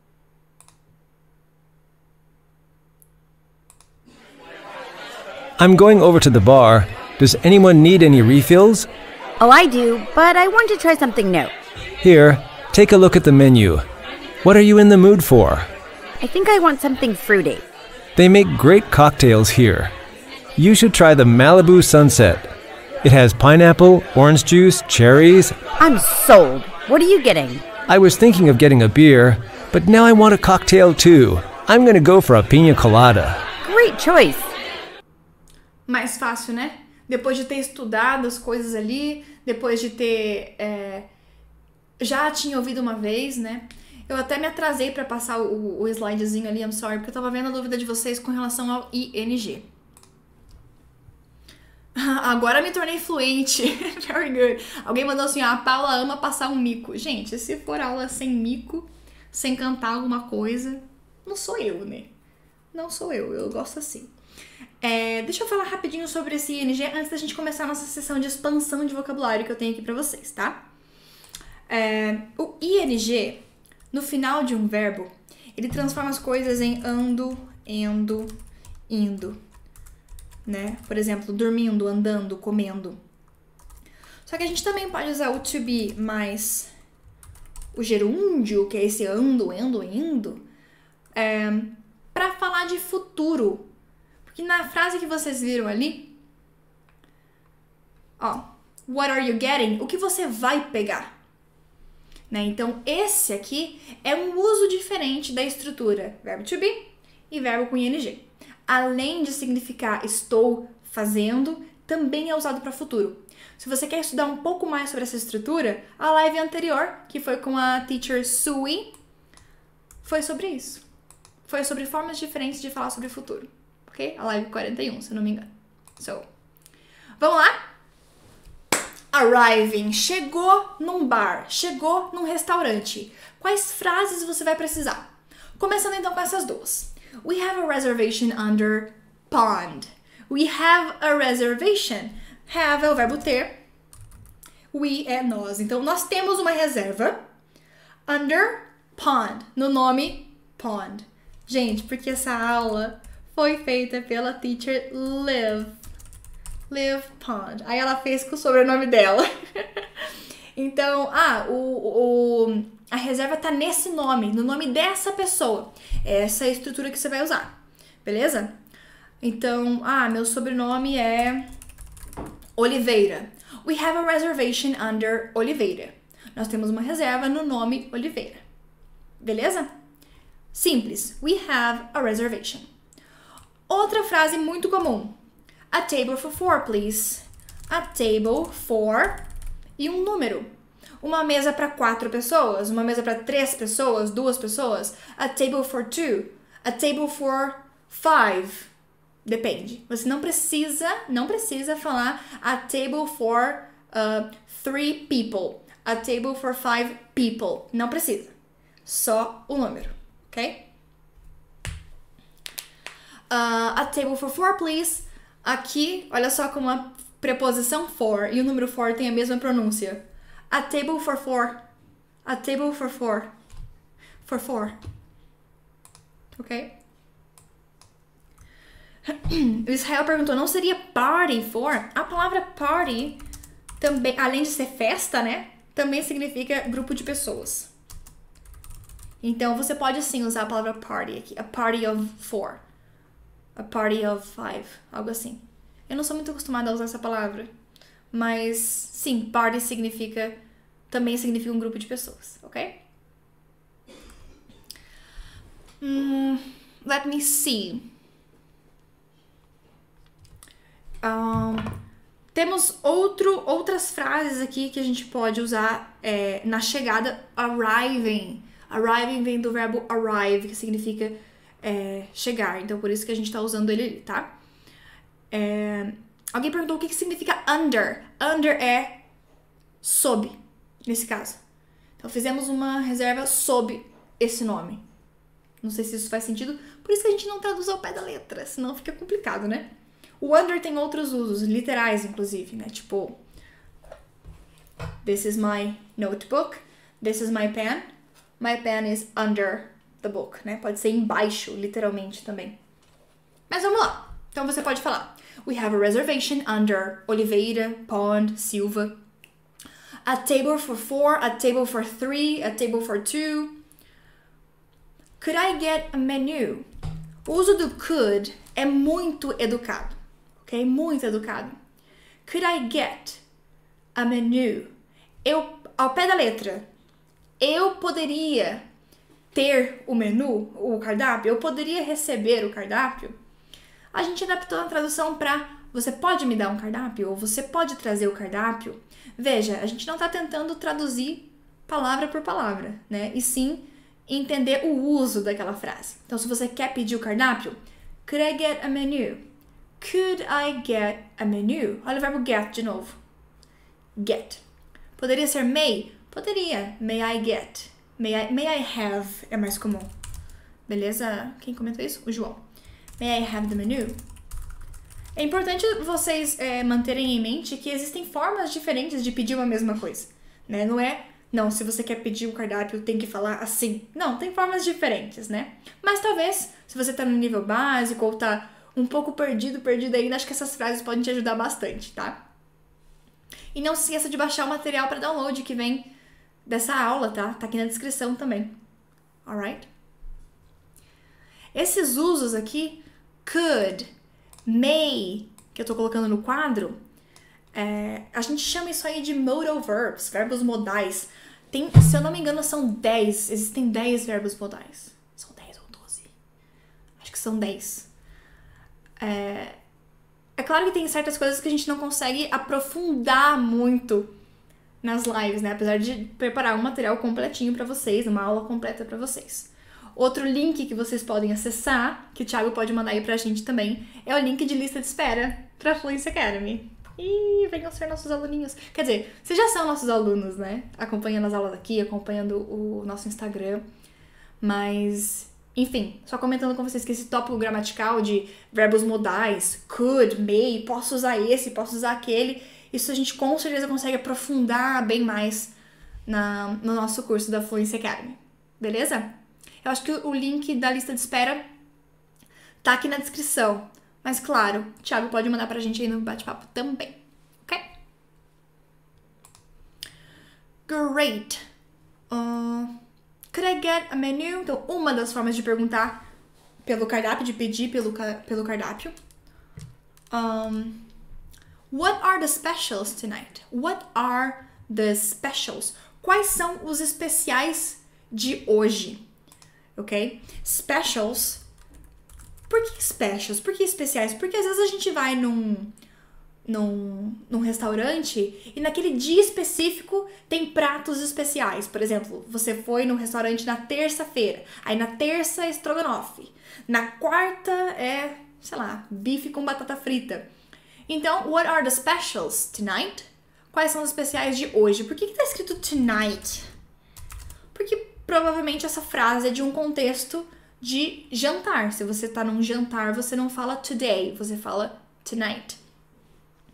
I'm going over to the bar. Does anyone need any refills? Oh, I do, but I want to try something new. Here, take a look at the menu. What are you in the mood for? I think I want something fruity. They make great cocktails here. You should try the Malibu Sunset. It has pineapple, orange juice, cherries. I'm sold. What are you getting? I was thinking of getting a beer, but now I want a cocktail too. I'm gonna go for a pina colada. Great choice. Mais fácil, né? Depois de ter estudado as coisas ali, depois de ter... É, já tinha ouvido uma vez, né? Eu até me atrasei pra passar o, o slidezinho ali, I'm sorry, porque eu tava vendo a dúvida de vocês com relação ao I N G. Agora me tornei fluente. Very good. Alguém mandou assim, ó, a Paula ama passar um mico. Gente, se for aula sem mico, sem cantar alguma coisa, não sou eu, né? Não sou eu, eu gosto assim. É, deixa eu falar rapidinho sobre esse I N G antes da gente começar a nossa sessão de expansão de vocabulário que eu tenho aqui pra vocês, tá? É, o I N G, no final de um verbo, ele transforma as coisas em ando, endo, indo, né? Por exemplo, dormindo, andando, comendo. Só que a gente também pode usar o to be mais o gerúndio, que é esse ando, endo, indo, é, pra falar de futuro. Porque na frase que vocês viram ali, ó, what are you getting? O que você vai pegar? Né? Então, esse aqui é um uso diferente da estrutura verbo to be e verbo com I N G. Além de significar estou fazendo, também é usado para futuro. Se você quer estudar um pouco mais sobre essa estrutura, a live anterior, que foi com a teacher Sui, foi sobre isso. Foi sobre formas diferentes de falar sobre o futuro. Ok? A live quarenta e um, se eu não me engano. So, vamos lá? Arriving. Chegou num bar. Chegou num restaurante. Quais frases você vai precisar? Começando então com essas duas. We have a reservation under pond. We have a reservation. Have é o verbo ter. We é nós. Então, nós temos uma reserva under pond. No nome pond. Gente, porque essa aula foi feita pela teacher Liv. Liv Pond. Aí ela fez com o sobrenome dela. Então, ah, o, o, a reserva tá nesse nome, no nome dessa pessoa. Essa é a estrutura que você vai usar. Beleza? Então, ah, meu sobrenome é Oliveira. We have a reservation under Oliveira. Nós temos uma reserva no nome Oliveira. Beleza? Simples. We have a reservation. Outra frase muito comum. A table for four, please. A table for e um número. Uma mesa para quatro pessoas, uma mesa para três pessoas, duas pessoas. A table for two. A table for five. Depende. Você não precisa, não precisa falar a table for uh, three people. A table for five people. Não precisa. Só o número, ok? Uh, a table for four, please. Aqui, olha só como a preposição for e o número for tem a mesma pronúncia. A table for four. A table for four. For four. Ok? O Israel perguntou, não seria party for? A palavra party também, além de ser festa, né? Também significa grupo de pessoas. Então, você pode sim usar a palavra party aqui. A party of four. A party of five. Algo assim. Eu não sou muito acostumada a usar essa palavra. Mas, sim, party significa... Também significa um grupo de pessoas, ok? Hum, let me see. Um, temos outro, outras frases aqui que a gente pode usar é, na chegada. Arriving. Arriving vem do verbo arrive, que significa é, chegar. Então, por isso que a gente tá usando ele ali, tá? É, alguém perguntou o que, que significa under. Under é sob, nesse caso. Então, fizemos uma reserva sob esse nome. Não sei se isso faz sentido. Por isso que a gente não traduz ao pé da letra, senão fica complicado, né? O under tem outros usos, literais, inclusive, né? Tipo, this is my notebook, this is my pen, my pen is under the book, né? Pode ser embaixo, literalmente, também. Mas vamos lá. Então, você pode falar, we have a reservation under Oliveira, Pond, Silva. A table for four, a table for three, a table for two. Could I get a menu? O uso do could é muito educado, ok? Muito educado. Could I get a menu? Eu, ao pé da letra, eu poderia ter o menu, o cardápio? Eu poderia receber o cardápio? A gente adaptou a tradução para você pode me dar um cardápio? Ou você pode trazer o cardápio? Veja, a gente não está tentando traduzir palavra por palavra, né? E sim entender o uso daquela frase. Então, se você quer pedir o cardápio, could I get a menu? Could I get a menu? Olha o verbo get de novo. Get. Poderia ser may? Poderia. May I get? May I, may I have é mais comum. Beleza? Quem comentou isso? O João. May I have the menu? É importante vocês é, manterem em mente que existem formas diferentes de pedir uma mesma coisa, né? Não é, não, se você quer pedir um cardápio, tem que falar assim. Não, tem formas diferentes, né? Mas talvez, se você tá no nível básico ou tá um pouco perdido, perdido ainda, acho que essas frases podem te ajudar bastante, tá? E não se esqueça de baixar o material para download que vem dessa aula, tá? Tá aqui na descrição também. Alright? Esses usos aqui, could, may, que eu tô colocando no quadro, é, a gente chama isso aí de modal verbs, verbos modais. Tem, se eu não me engano, são dez, existem dez verbos modais. São dez ou doze? Acho que são dez. É, é claro que tem certas coisas que a gente não consegue aprofundar muito nas lives, né? Apesar de preparar um material completinho pra vocês, uma aula completa pra vocês. Outro link que vocês podem acessar, que o Thiago pode mandar aí pra gente também, é o link de lista de espera pra Fluency Academy. E venham ser nossos aluninhos. Quer dizer, vocês já são nossos alunos, né? Acompanhando as aulas aqui, acompanhando o nosso Instagram. Mas, enfim, só comentando com vocês que esse tópico gramatical de verbos modais, could, may, posso usar esse, posso usar aquele, isso a gente com certeza consegue aprofundar bem mais na, no nosso curso da Fluency Academy. Beleza? Eu acho que o link da lista de espera tá aqui na descrição. Mas, claro, o Thiago pode mandar pra gente aí no bate-papo também, ok? Great. Uh, could I get a menu? Então, uma das formas de perguntar pelo cardápio, de pedir pelo, pelo cardápio. Um, what are the specials tonight? What are the specials? Quais são os especiais de hoje? Ok? Specials. Por que specials? Por que especiais? Porque às vezes a gente vai num, num, num restaurante e naquele dia específico tem pratos especiais. Por exemplo, você foi num restaurante na terça-feira. Aí na terça é estrogonofe. Na quarta é, sei lá, bife com batata frita. Então, what are the specials tonight? Quais são os especiais de hoje? Por que que tá escrito tonight? Porque provavelmente essa frase é de um contexto de jantar. Se você tá num jantar, você não fala today, você fala tonight.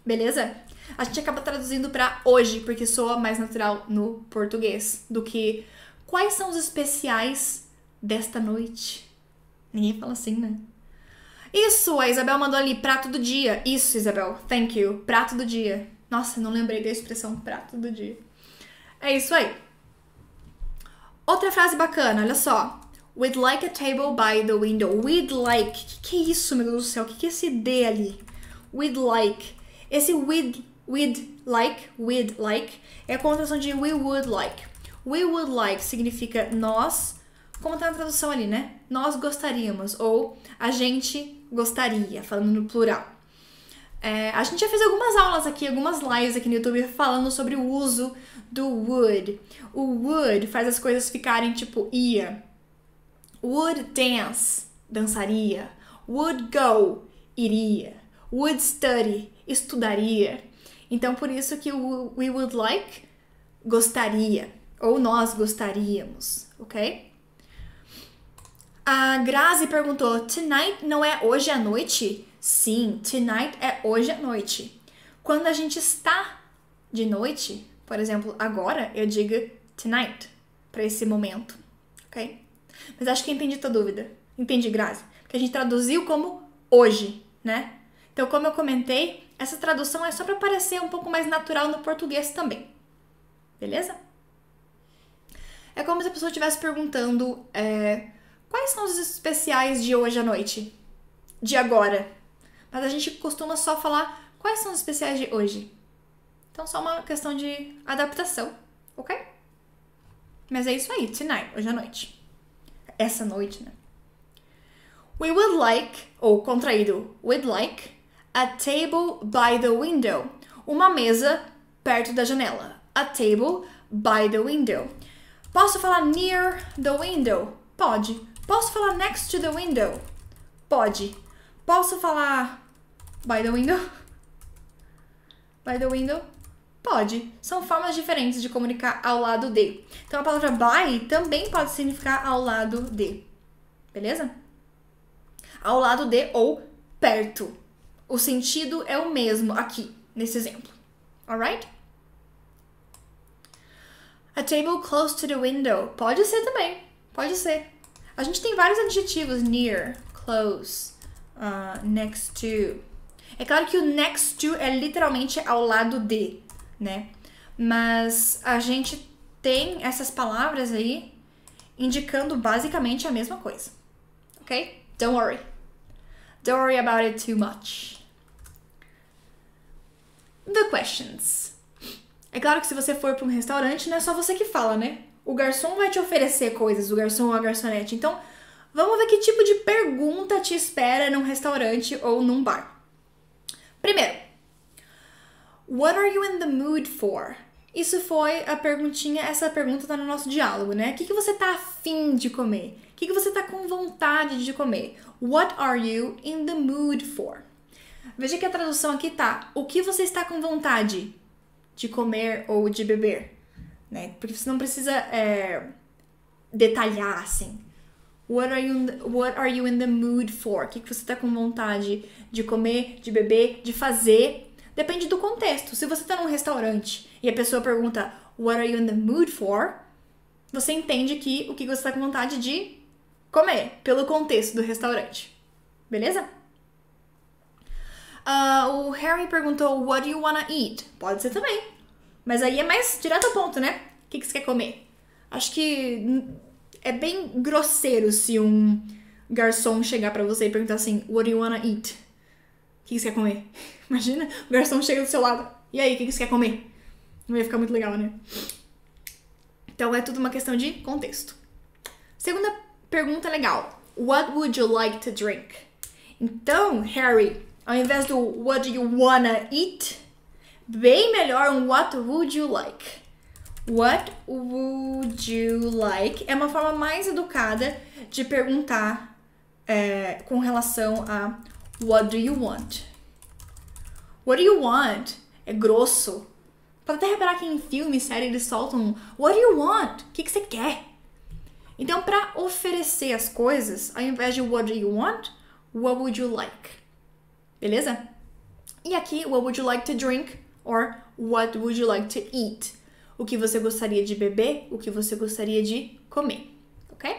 Beleza? A gente acaba traduzindo pra hoje, porque soa mais natural no português do que quais são os especiais desta noite. Ninguém fala assim, né? Isso, a Isabel mandou ali, prato do dia. Isso, Isabel, thank you. Prato do dia. Nossa, não lembrei da expressão prato do dia. É isso aí. Outra frase bacana, olha só. We'd like a table by the window. We'd like. Que que é isso, meu Deus do céu? Que que é esse D ali? We'd like. Esse we'd, we'd like, we'd like, é a contração de we would like. We would like significa nós, como tá na tradução ali, né? Nós gostaríamos, ou a gente gostaria, falando no plural. É, a gente já fez algumas aulas aqui, algumas lives aqui no YouTube falando sobre o uso do would. O would faz as coisas ficarem tipo ia. Would dance, dançaria. Would go, iria. Would study, estudaria. Então, por isso que o we would like, gostaria. Ou nós gostaríamos, ok? A Grazi perguntou, tonight não é hoje à noite? Sim, tonight é hoje à noite. Quando a gente está de noite, por exemplo, agora, eu digo tonight, para esse momento, ok? Mas acho que eu entendi tua dúvida. Entendi, Grazi. Porque a gente traduziu como hoje, né? Então, como eu comentei, essa tradução é só para parecer um pouco mais natural no português também. Beleza? É como se a pessoa estivesse perguntando é, quais são os especiais de hoje à noite? De agora. Mas a gente costuma só falar quais são os especiais de hoje. Então, só uma questão de adaptação, ok? Mas é isso aí, tonight, hoje à noite. Essa noite, né? We would like, ou contraído, we'd like, a table by the window. Uma mesa perto da janela. A table by the window. Posso falar near the window? Pode. Posso falar next to the window? Pode. Posso falar by the window? By the window? Pode. São formas diferentes de comunicar ao lado de. Então, a palavra by também pode significar ao lado de. Beleza? Ao lado de ou perto. O sentido é o mesmo aqui, nesse exemplo. Alright? A table close to the window. Pode ser também. Pode ser. A gente tem vários adjetivos. Near, close, uh, next to. É claro que o next to é literalmente ao lado de, né? Mas a gente tem essas palavras aí indicando basicamente a mesma coisa. Ok? Don't worry. Don't worry about it too much. The questions. É claro que se você for para um restaurante, não é só você que fala, né? O garçom vai te oferecer coisas, o garçom ou a garçonete. Então, vamos ver que tipo de pergunta te espera num restaurante ou num bar. Primeiro, what are you in the mood for? Isso foi a perguntinha, essa pergunta tá no nosso diálogo, né? O que, que você tá afim de comer? O que, que você tá com vontade de comer? What are you in the mood for? Veja que a tradução aqui tá, o que você está com vontade de comer ou de beber, né? Porque você não precisa é, detalhar assim. What are, you in the, what are you in the mood for? O que, que você está com vontade de comer, de beber, de fazer? Depende do contexto. Se você está num restaurante e a pessoa pergunta what are you in the mood for? Você entende que o que você está com vontade de comer, pelo contexto do restaurante. Beleza? Uh, o Harry perguntou, what do you wanna eat? Pode ser também. Mas aí é mais direto ao ponto, né? O que, que você quer comer? Acho que é bem grosseiro se um garçom chegar pra você e perguntar assim, what do you wanna eat? O que, que você quer comer? Imagina, o garçom chega do seu lado. E aí, o que, que você quer comer? Não ia ficar muito legal, né? Então é tudo uma questão de contexto. Segunda pergunta legal. What would you like to drink? Então, Harry, ao invés do what do you wanna eat, bem melhor um what would you like. What would you like é uma forma mais educada de perguntar é, com relação a what do you want. What do you want? É grosso. Pode até reparar que em filme, série, eles soltam what do you want? O que, que você quer? Então, para oferecer as coisas, ao invés de what do you want, what would you like? Beleza? E aqui, what would you like to drink? Or what would you like to eat? O que você gostaria de beber? O que você gostaria de comer? Ok?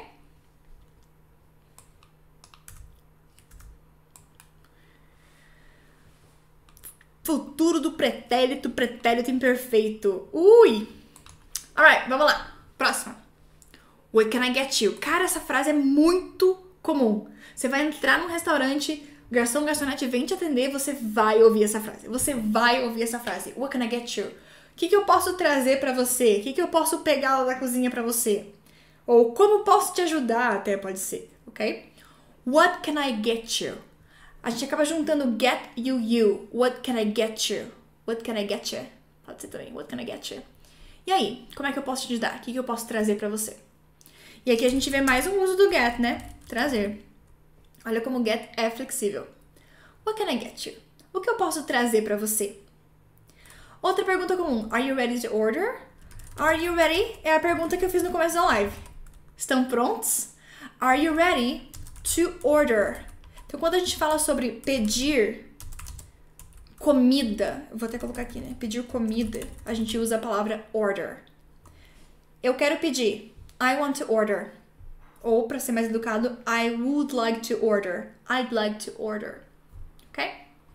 Futuro do pretérito, pretérito imperfeito. Ui! Alright, vamos lá. Próxima. What can I get you? Cara, essa frase é muito comum. Você vai entrar num restaurante, garçom, garçonete vem te atender, você vai ouvir essa frase. Você vai ouvir essa frase. What can I get you? O que, que eu posso trazer pra você? O que, que eu posso pegar lá da cozinha pra você? Ou como posso te ajudar, até pode ser, ok? What can I get you? A gente acaba juntando get you, you. What can I get you? What can I get you? Pode ser também. What can I get you? E aí, como é que eu posso te ajudar? O que, que eu posso trazer pra você? E aqui a gente vê mais um uso do get, né? Trazer. Olha como get é flexível. What can I get you? O que eu posso trazer pra você? Outra pergunta comum. Are you ready to order? Are you ready? É a pergunta que eu fiz no começo da live. Estão prontos? Are you ready to order? Então, quando a gente fala sobre pedir comida, eu vou até colocar aqui, né? Pedir comida, a gente usa a palavra order. Eu quero pedir. I want to order. Ou, para ser mais educado, I would like to order. I'd like to order. Ok?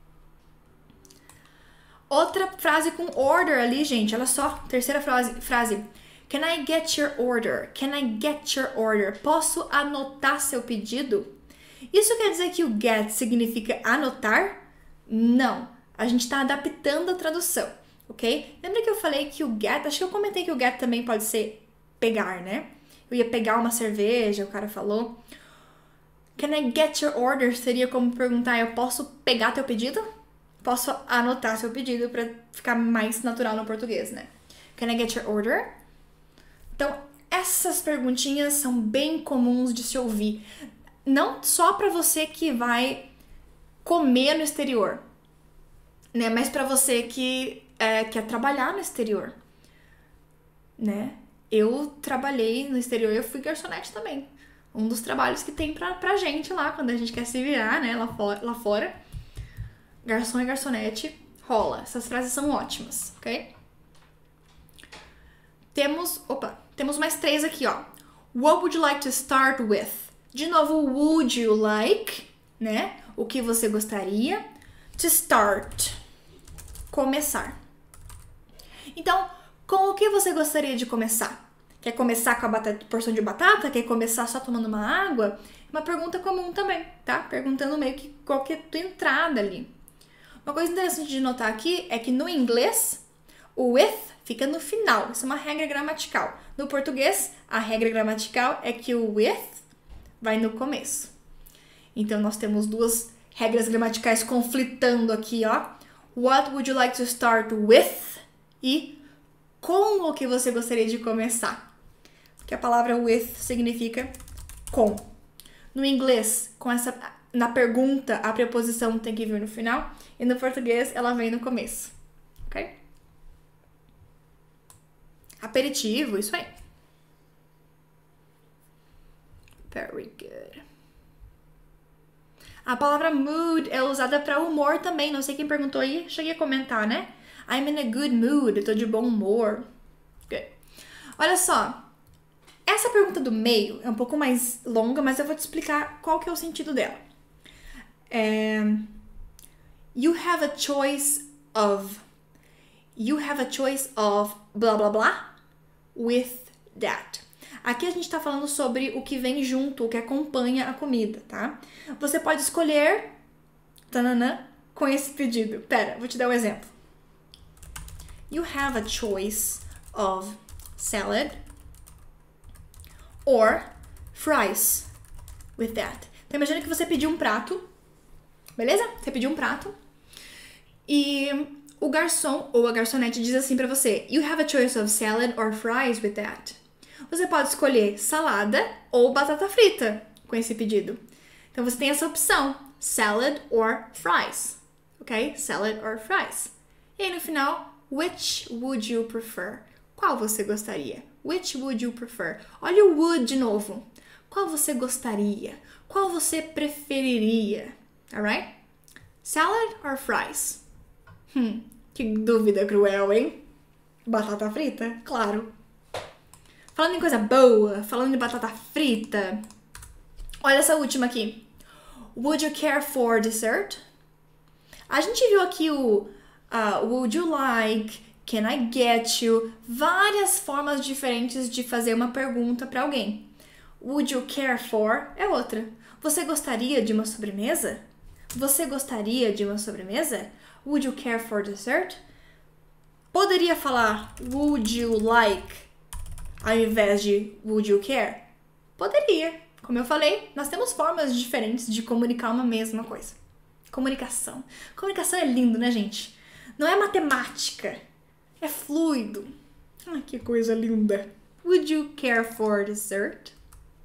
Outra frase com order ali, gente. Olha só. Terceira frase. frase. Can I get your order? Can I get your order? Posso anotar seu pedido? Isso quer dizer que o get significa anotar? Não. A gente está adaptando a tradução, ok? Lembra que eu falei que o get... Acho que eu comentei que o get também pode ser pegar, né? Eu ia pegar uma cerveja, o cara falou. Can I get your order? Seria como perguntar, eu posso pegar teu pedido? Posso anotar seu pedido para ficar mais natural no português, né? Can I get your order? Então, essas perguntinhas são bem comuns de se ouvir. Não só para você que vai comer no exterior, né? Mas para você que é, quer trabalhar no exterior, né? Eu trabalhei no exterior e eu fui garçonete também. Um dos trabalhos que tem pra, pra gente lá, quando a gente quer se virar, né? Lá fora, lá fora. Garçom e garçonete rola. Essas frases são ótimas, ok? Temos, opa, temos mais três aqui, ó. What would you like to start with? De novo, would you like, né? O que você gostaria? To start. Começar. Então, com o que você gostaria de começar? Quer começar com a batata, porção de batata? Quer começar só tomando uma água? Uma pergunta comum também, tá? Perguntando meio que qual que é a tua entrada ali. Uma coisa interessante de notar aqui é que no inglês, o with fica no final. Isso é uma regra gramatical. No português, a regra gramatical é que o with vai no começo. Então, nós temos duas regras gramaticais conflitando aqui, ó. What would you like to start with? E com o que você gostaria de começar? Porque a palavra with significa com. No inglês, com essa, na pergunta, a preposição tem que vir no final. E no português, ela vem no começo. Ok? Aperitivo, isso aí. Very good. A palavra mood é usada para humor também. Não sei quem perguntou aí. Cheguei a comentar, né? I'm in a good mood. Eu tô de bom humor. Good. Olha só. Essa pergunta do meio é um pouco mais longa, mas eu vou te explicar qual que é o sentido dela. É, you have a choice of... You have a choice of blá blá blá with that. Aqui a gente tá falando sobre o que vem junto, o que acompanha a comida, tá? Você pode escolher tananã, com esse pedido. Pera, vou te dar um exemplo. You have a choice of salad or fries with that. Então imagina que você pediu um prato, beleza? Você pediu um prato e o garçom ou a garçonete diz assim pra você: You have a choice of salad or fries with that. Você pode escolher salada ou batata frita com esse pedido. Então você tem essa opção, salad or fries, ok? Salad or fries. E aí no final, which would you prefer? Qual você gostaria? Which would you prefer? Olha o would de novo. Qual você gostaria? Qual você preferiria? Alright? Salad or fries? Hum, que dúvida cruel, hein? Batata frita? Claro. Falando em coisa boa, falando em batata frita, olha essa última aqui. Would you care for dessert? A gente viu aqui o uh, would you like, can I get you, várias formas diferentes de fazer uma pergunta para alguém. Would you care for é outra. Você gostaria de uma sobremesa? Você gostaria de uma sobremesa? Would you care for dessert? Poderia falar would you like ao invés de would you care? Poderia. Como eu falei, nós temos formas diferentes de comunicar uma mesma coisa. Comunicação. Comunicação é lindo, né, gente? Não é matemática. É fluido. Ai, que coisa linda. Would you care for dessert?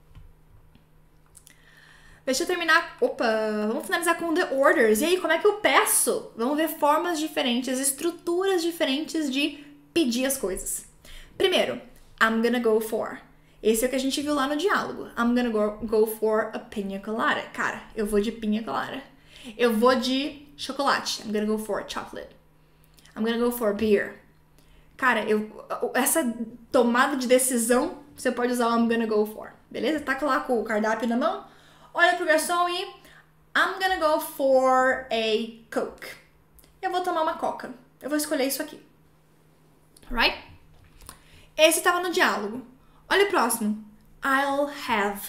Deixa eu terminar. Opa, vamos finalizar com the orders. E aí, como é que eu peço? Vamos ver formas diferentes, estruturas diferentes de pedir as coisas. Primeiro, I'm gonna go for. Esse é o que a gente viu lá no diálogo. I'm gonna go, go for a piña colada. Cara, eu vou de piña colada. Eu vou de chocolate. I'm gonna go for chocolate. I'm gonna go for beer. Cara, eu, essa tomada de decisão, você pode usar o I'm gonna go for. Beleza? Tá lá com o cardápio na mão. Olha pro garçom e I'm gonna go for a Coke. Eu vou tomar uma Coca. Eu vou escolher isso aqui. Right? Esse tava no diálogo. Olha o próximo. I'll have.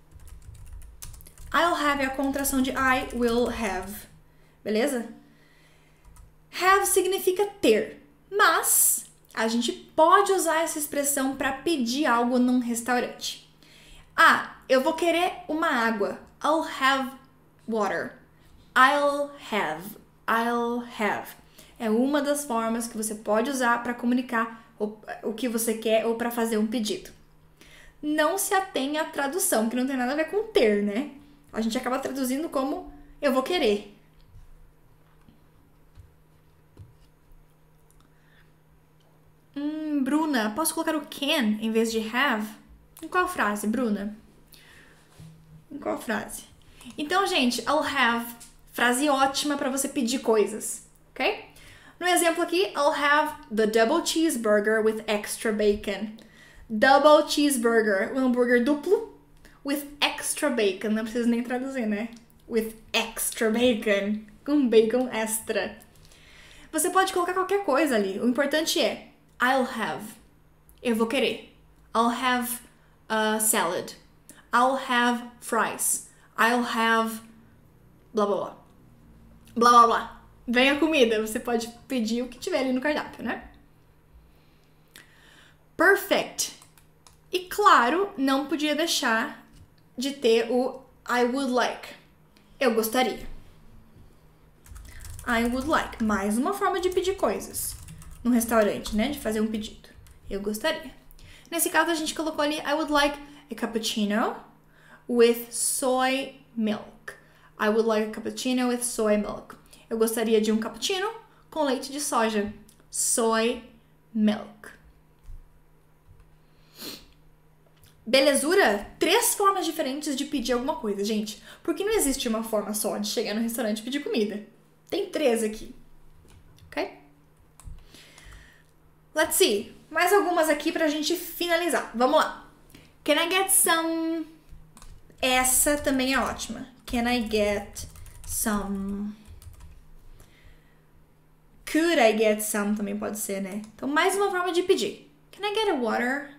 I'll have é a contração de I will have. Beleza? Have significa ter. Mas a gente pode usar essa expressão para pedir algo num restaurante. Ah, eu vou querer uma água. I'll have water. I'll have. I'll have. É uma das formas que você pode usar para comunicar o, o que você quer ou para fazer um pedido. Não se atenha à tradução, que não tem nada a ver com ter, né? A gente acaba traduzindo como eu vou querer. Hum, Bruna, posso colocar o can em vez de have? Em qual frase, Bruna? Em qual frase? Então, gente, I'll have, frase ótima para você pedir coisas, ok? No exemplo aqui, I'll have the double cheeseburger with extra bacon. Double cheeseburger, um hambúrguer duplo with extra bacon. Não preciso nem traduzir, né? With extra bacon. Com bacon extra. Você pode colocar qualquer coisa ali. O importante é I'll have. Eu vou querer. I'll have a salad. I'll have fries. I'll have blá blá blá. Blá blá blá. Vem a comida. Você pode pedir o que tiver ali no cardápio, né? Perfect. E claro, não podia deixar de ter o I would like. Eu gostaria. I would like. Mais uma forma de pedir coisas. No restaurante, né? De fazer um pedido. Eu gostaria. Nesse caso, a gente colocou ali I would like a cappuccino with soy milk. I would like a cappuccino with soy milk. Eu gostaria de um cappuccino com leite de soja. Soy milk. Belezura? Três formas diferentes de pedir alguma coisa, gente. Porque não existe uma forma só de chegar no restaurante e pedir comida. Tem três aqui. Ok? Let's see. Mais algumas aqui pra gente finalizar. Vamos lá. Can I get some... Essa também é ótima. Can I get some... Could I get some também pode ser, né? Então, mais uma forma de pedir. Can I get a water?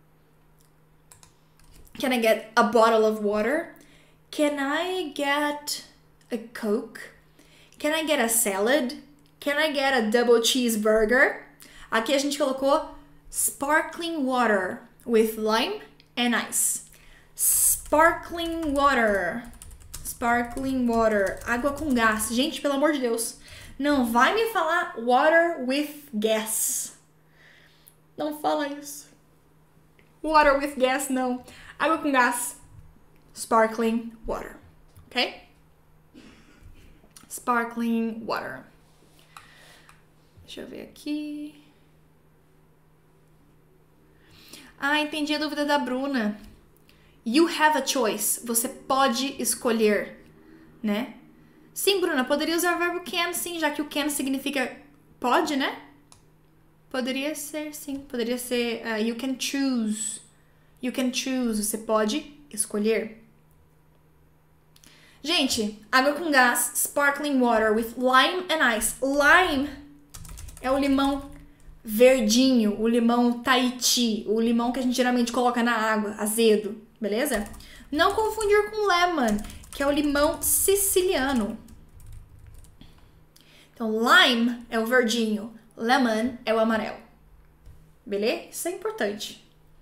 Can I get a bottle of water? Can I get a Coke? Can I get a salad? Can I get a double cheeseburger? Aqui a gente colocou sparkling water with lime and ice. Sparkling water. Sparkling water. Água com gás. Gente, pelo amor de Deus. Não vai me falar water with gas. Não fala isso. Water with gas, não. Água com gás. Sparkling water. Ok? Sparkling water. Deixa eu ver aqui. Ah, entendi a dúvida da Bruna. You have a choice. Você pode escolher, né? Sim, Bruna, poderia usar o verbo can, sim, já que o can significa Pode, né? Poderia ser, sim. Poderia ser uh, you can choose. You can choose. Você pode escolher. Gente, água com gás, sparkling water with lime and ice. Lime é o limão verdinho, o limão Tahiti, o limão que a gente geralmente coloca na água, azedo, beleza? Não confundir com lemon, que é o limão siciliano. Então, lime é o verdinho, lemon é o amarelo. Beleza? Isso é importante.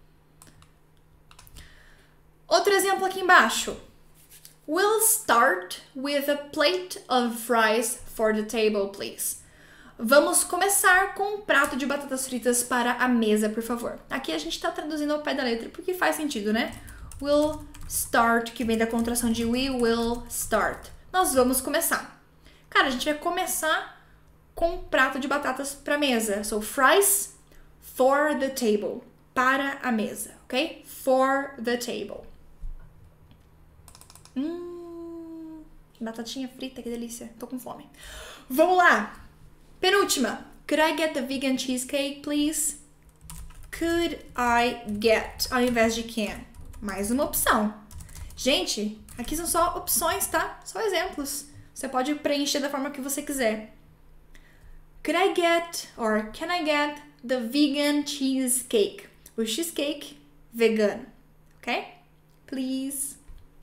Outro exemplo aqui embaixo. We'll start with a plate of fries for the table, please. Vamos começar com um prato de batatas fritas para a mesa, por favor. Aqui a gente tá traduzindo ao pé da letra, porque faz sentido, né? We'll start, que vem da contração de we will start. Nós vamos começar. Cara, a gente vai começar com um prato de batatas para a mesa. So, fries for the table. Para a mesa, ok? For the table. Hum, batatinha frita, que delícia. Tô com fome. Vamos lá. Penúltima. Could I get the vegan cheesecake, please? Could I get, ao invés de can. Mais uma opção. Gente, aqui são só opções, tá? Só exemplos. Você pode preencher da forma que você quiser. Could I get, or can I get the vegan cheesecake? O cheesecake vegano, ok? Please.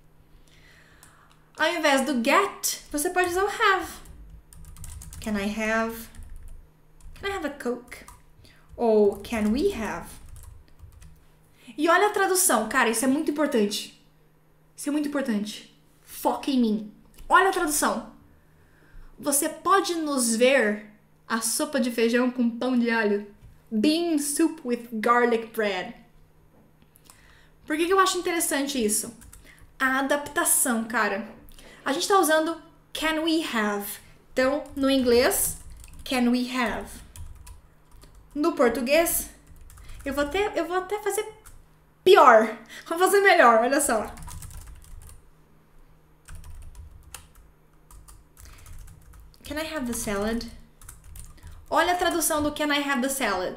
Ao invés do get, você pode usar o have. Can I have? Can I have a Coke? Ou can we have? E olha a tradução, cara, isso é muito importante. Isso é muito importante. Foca em mim. Olha a tradução. Você pode nos ver a sopa de feijão com pão de alho? Bean soup with garlic bread. Por que que eu acho interessante isso? A adaptação, cara. A gente tá usando can we have. Então, no inglês, can we have. No português, eu vou até, eu vou até fazer pior. Vou fazer melhor, olha só. Can I have the salad? Olha a tradução do can I have the salad.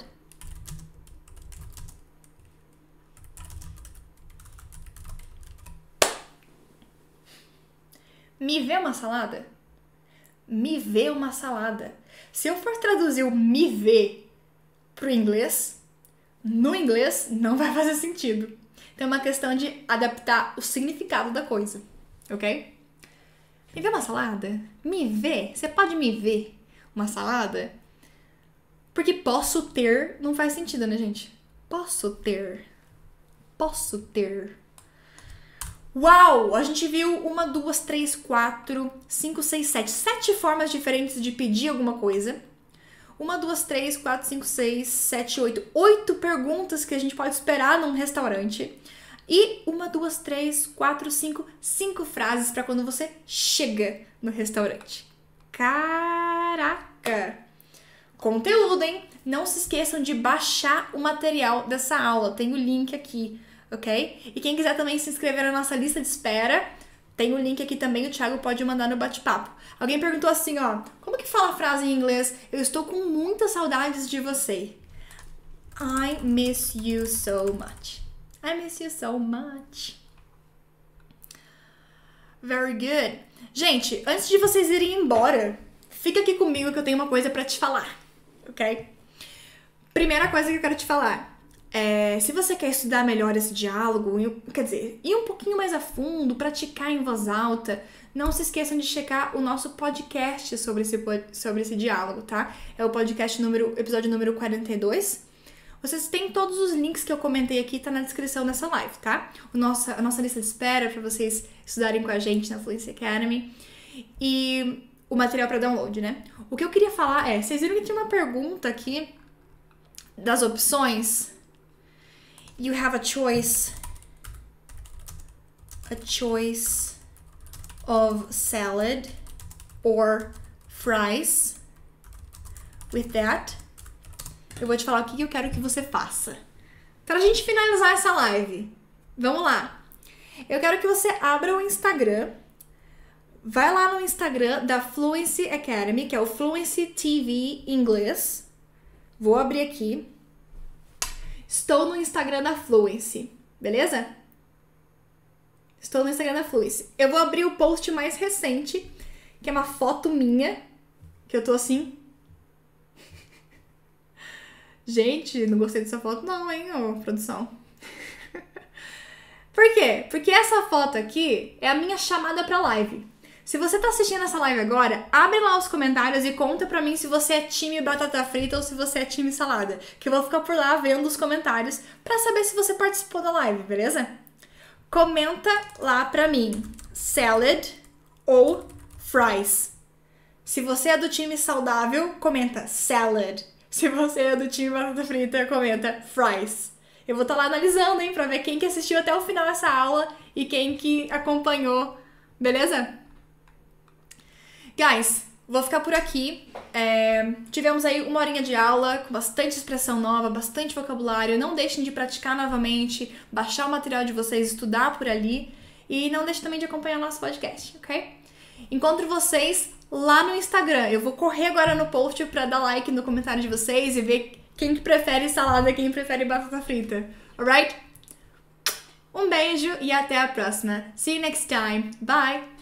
Me vê uma salada? Me vê uma salada. Se eu for traduzir o me vê pro inglês, no inglês não vai fazer sentido. Então é uma questão de adaptar o significado da coisa, ok? Me vê uma salada? Me vê? Você pode me ver uma salada? Porque posso ter não faz sentido, né, gente? Posso ter. Posso ter. Uau! A gente viu uma, duas, três, quatro, cinco, seis, sete. Sete formas diferentes de pedir alguma coisa. Uma, duas, três, quatro, cinco, seis, sete, oito. Oito perguntas que a gente pode esperar num restaurante. E uma, duas, três, quatro, cinco, cinco frases para quando você chega no restaurante. Caraca! Conteúdo, hein? Não se esqueçam de baixar o material dessa aula. Tem o link aqui, ok? E quem quiser também se inscrever na nossa lista de espera, tem o link aqui também, o Thiago pode mandar no bate-papo. Alguém perguntou assim, ó, como que fala a frase em inglês? Eu estou com muitas saudades de você. I miss you so much. I miss you so much. Very good. Gente, antes de vocês irem embora, fica aqui comigo que eu tenho uma coisa pra te falar, ok? Primeira coisa que eu quero te falar. É, se você quer estudar melhor esse diálogo, quer dizer, ir um pouquinho mais a fundo, praticar em voz alta, não se esqueçam de checar o nosso podcast sobre esse, sobre esse diálogo, tá? É o podcast número, episódio número quarenta e dois. Vocês têm todos os links que eu comentei aqui, tá na descrição dessa live, tá? O nosso, a nossa lista de espera para vocês estudarem com a gente na Fluency Academy. E o material para download, né? O que eu queria falar é, vocês viram que tinha uma pergunta aqui das opções? You have a choice, a choice of salad or fries. With that, eu vou te falar o que eu quero que você faça. Pra gente finalizar essa live, vamos lá. Eu quero que você abra o Instagram, vai lá no Instagram da Fluency Academy, que é o Fluency T V Inglês. Vou abrir aqui. Estou no Instagram da Fluency, beleza? Estou no Instagram da Fluency. Eu vou abrir o post mais recente, que é uma foto minha, que eu tô assim. Gente, não gostei dessa foto não, hein, ô, produção. Por quê? Porque essa foto aqui é a minha chamada pra live. Se você tá assistindo essa live agora, abre lá os comentários e conta pra mim se você é time batata frita ou se você é time salada. Que eu vou ficar por lá vendo os comentários pra saber se você participou da live, beleza? Comenta lá pra mim, salad ou fries. Se você é do time saudável, comenta salad. Se você é do time batata frita, comenta fries. Eu vou estar lá analisando, hein, pra ver quem que assistiu até o final dessa aula e quem que acompanhou, beleza? Guys, vou ficar por aqui. É, tivemos aí uma horinha de aula com bastante expressão nova, bastante vocabulário. Não deixem de praticar novamente, baixar o material de vocês, estudar por ali. E não deixem também de acompanhar o nosso podcast, ok? Encontro vocês lá no Instagram. Eu vou correr agora no post pra dar like no comentário de vocês e ver quem que prefere salada, quem prefere batata frita. Alright? Um beijo e até a próxima. See you next time. Bye!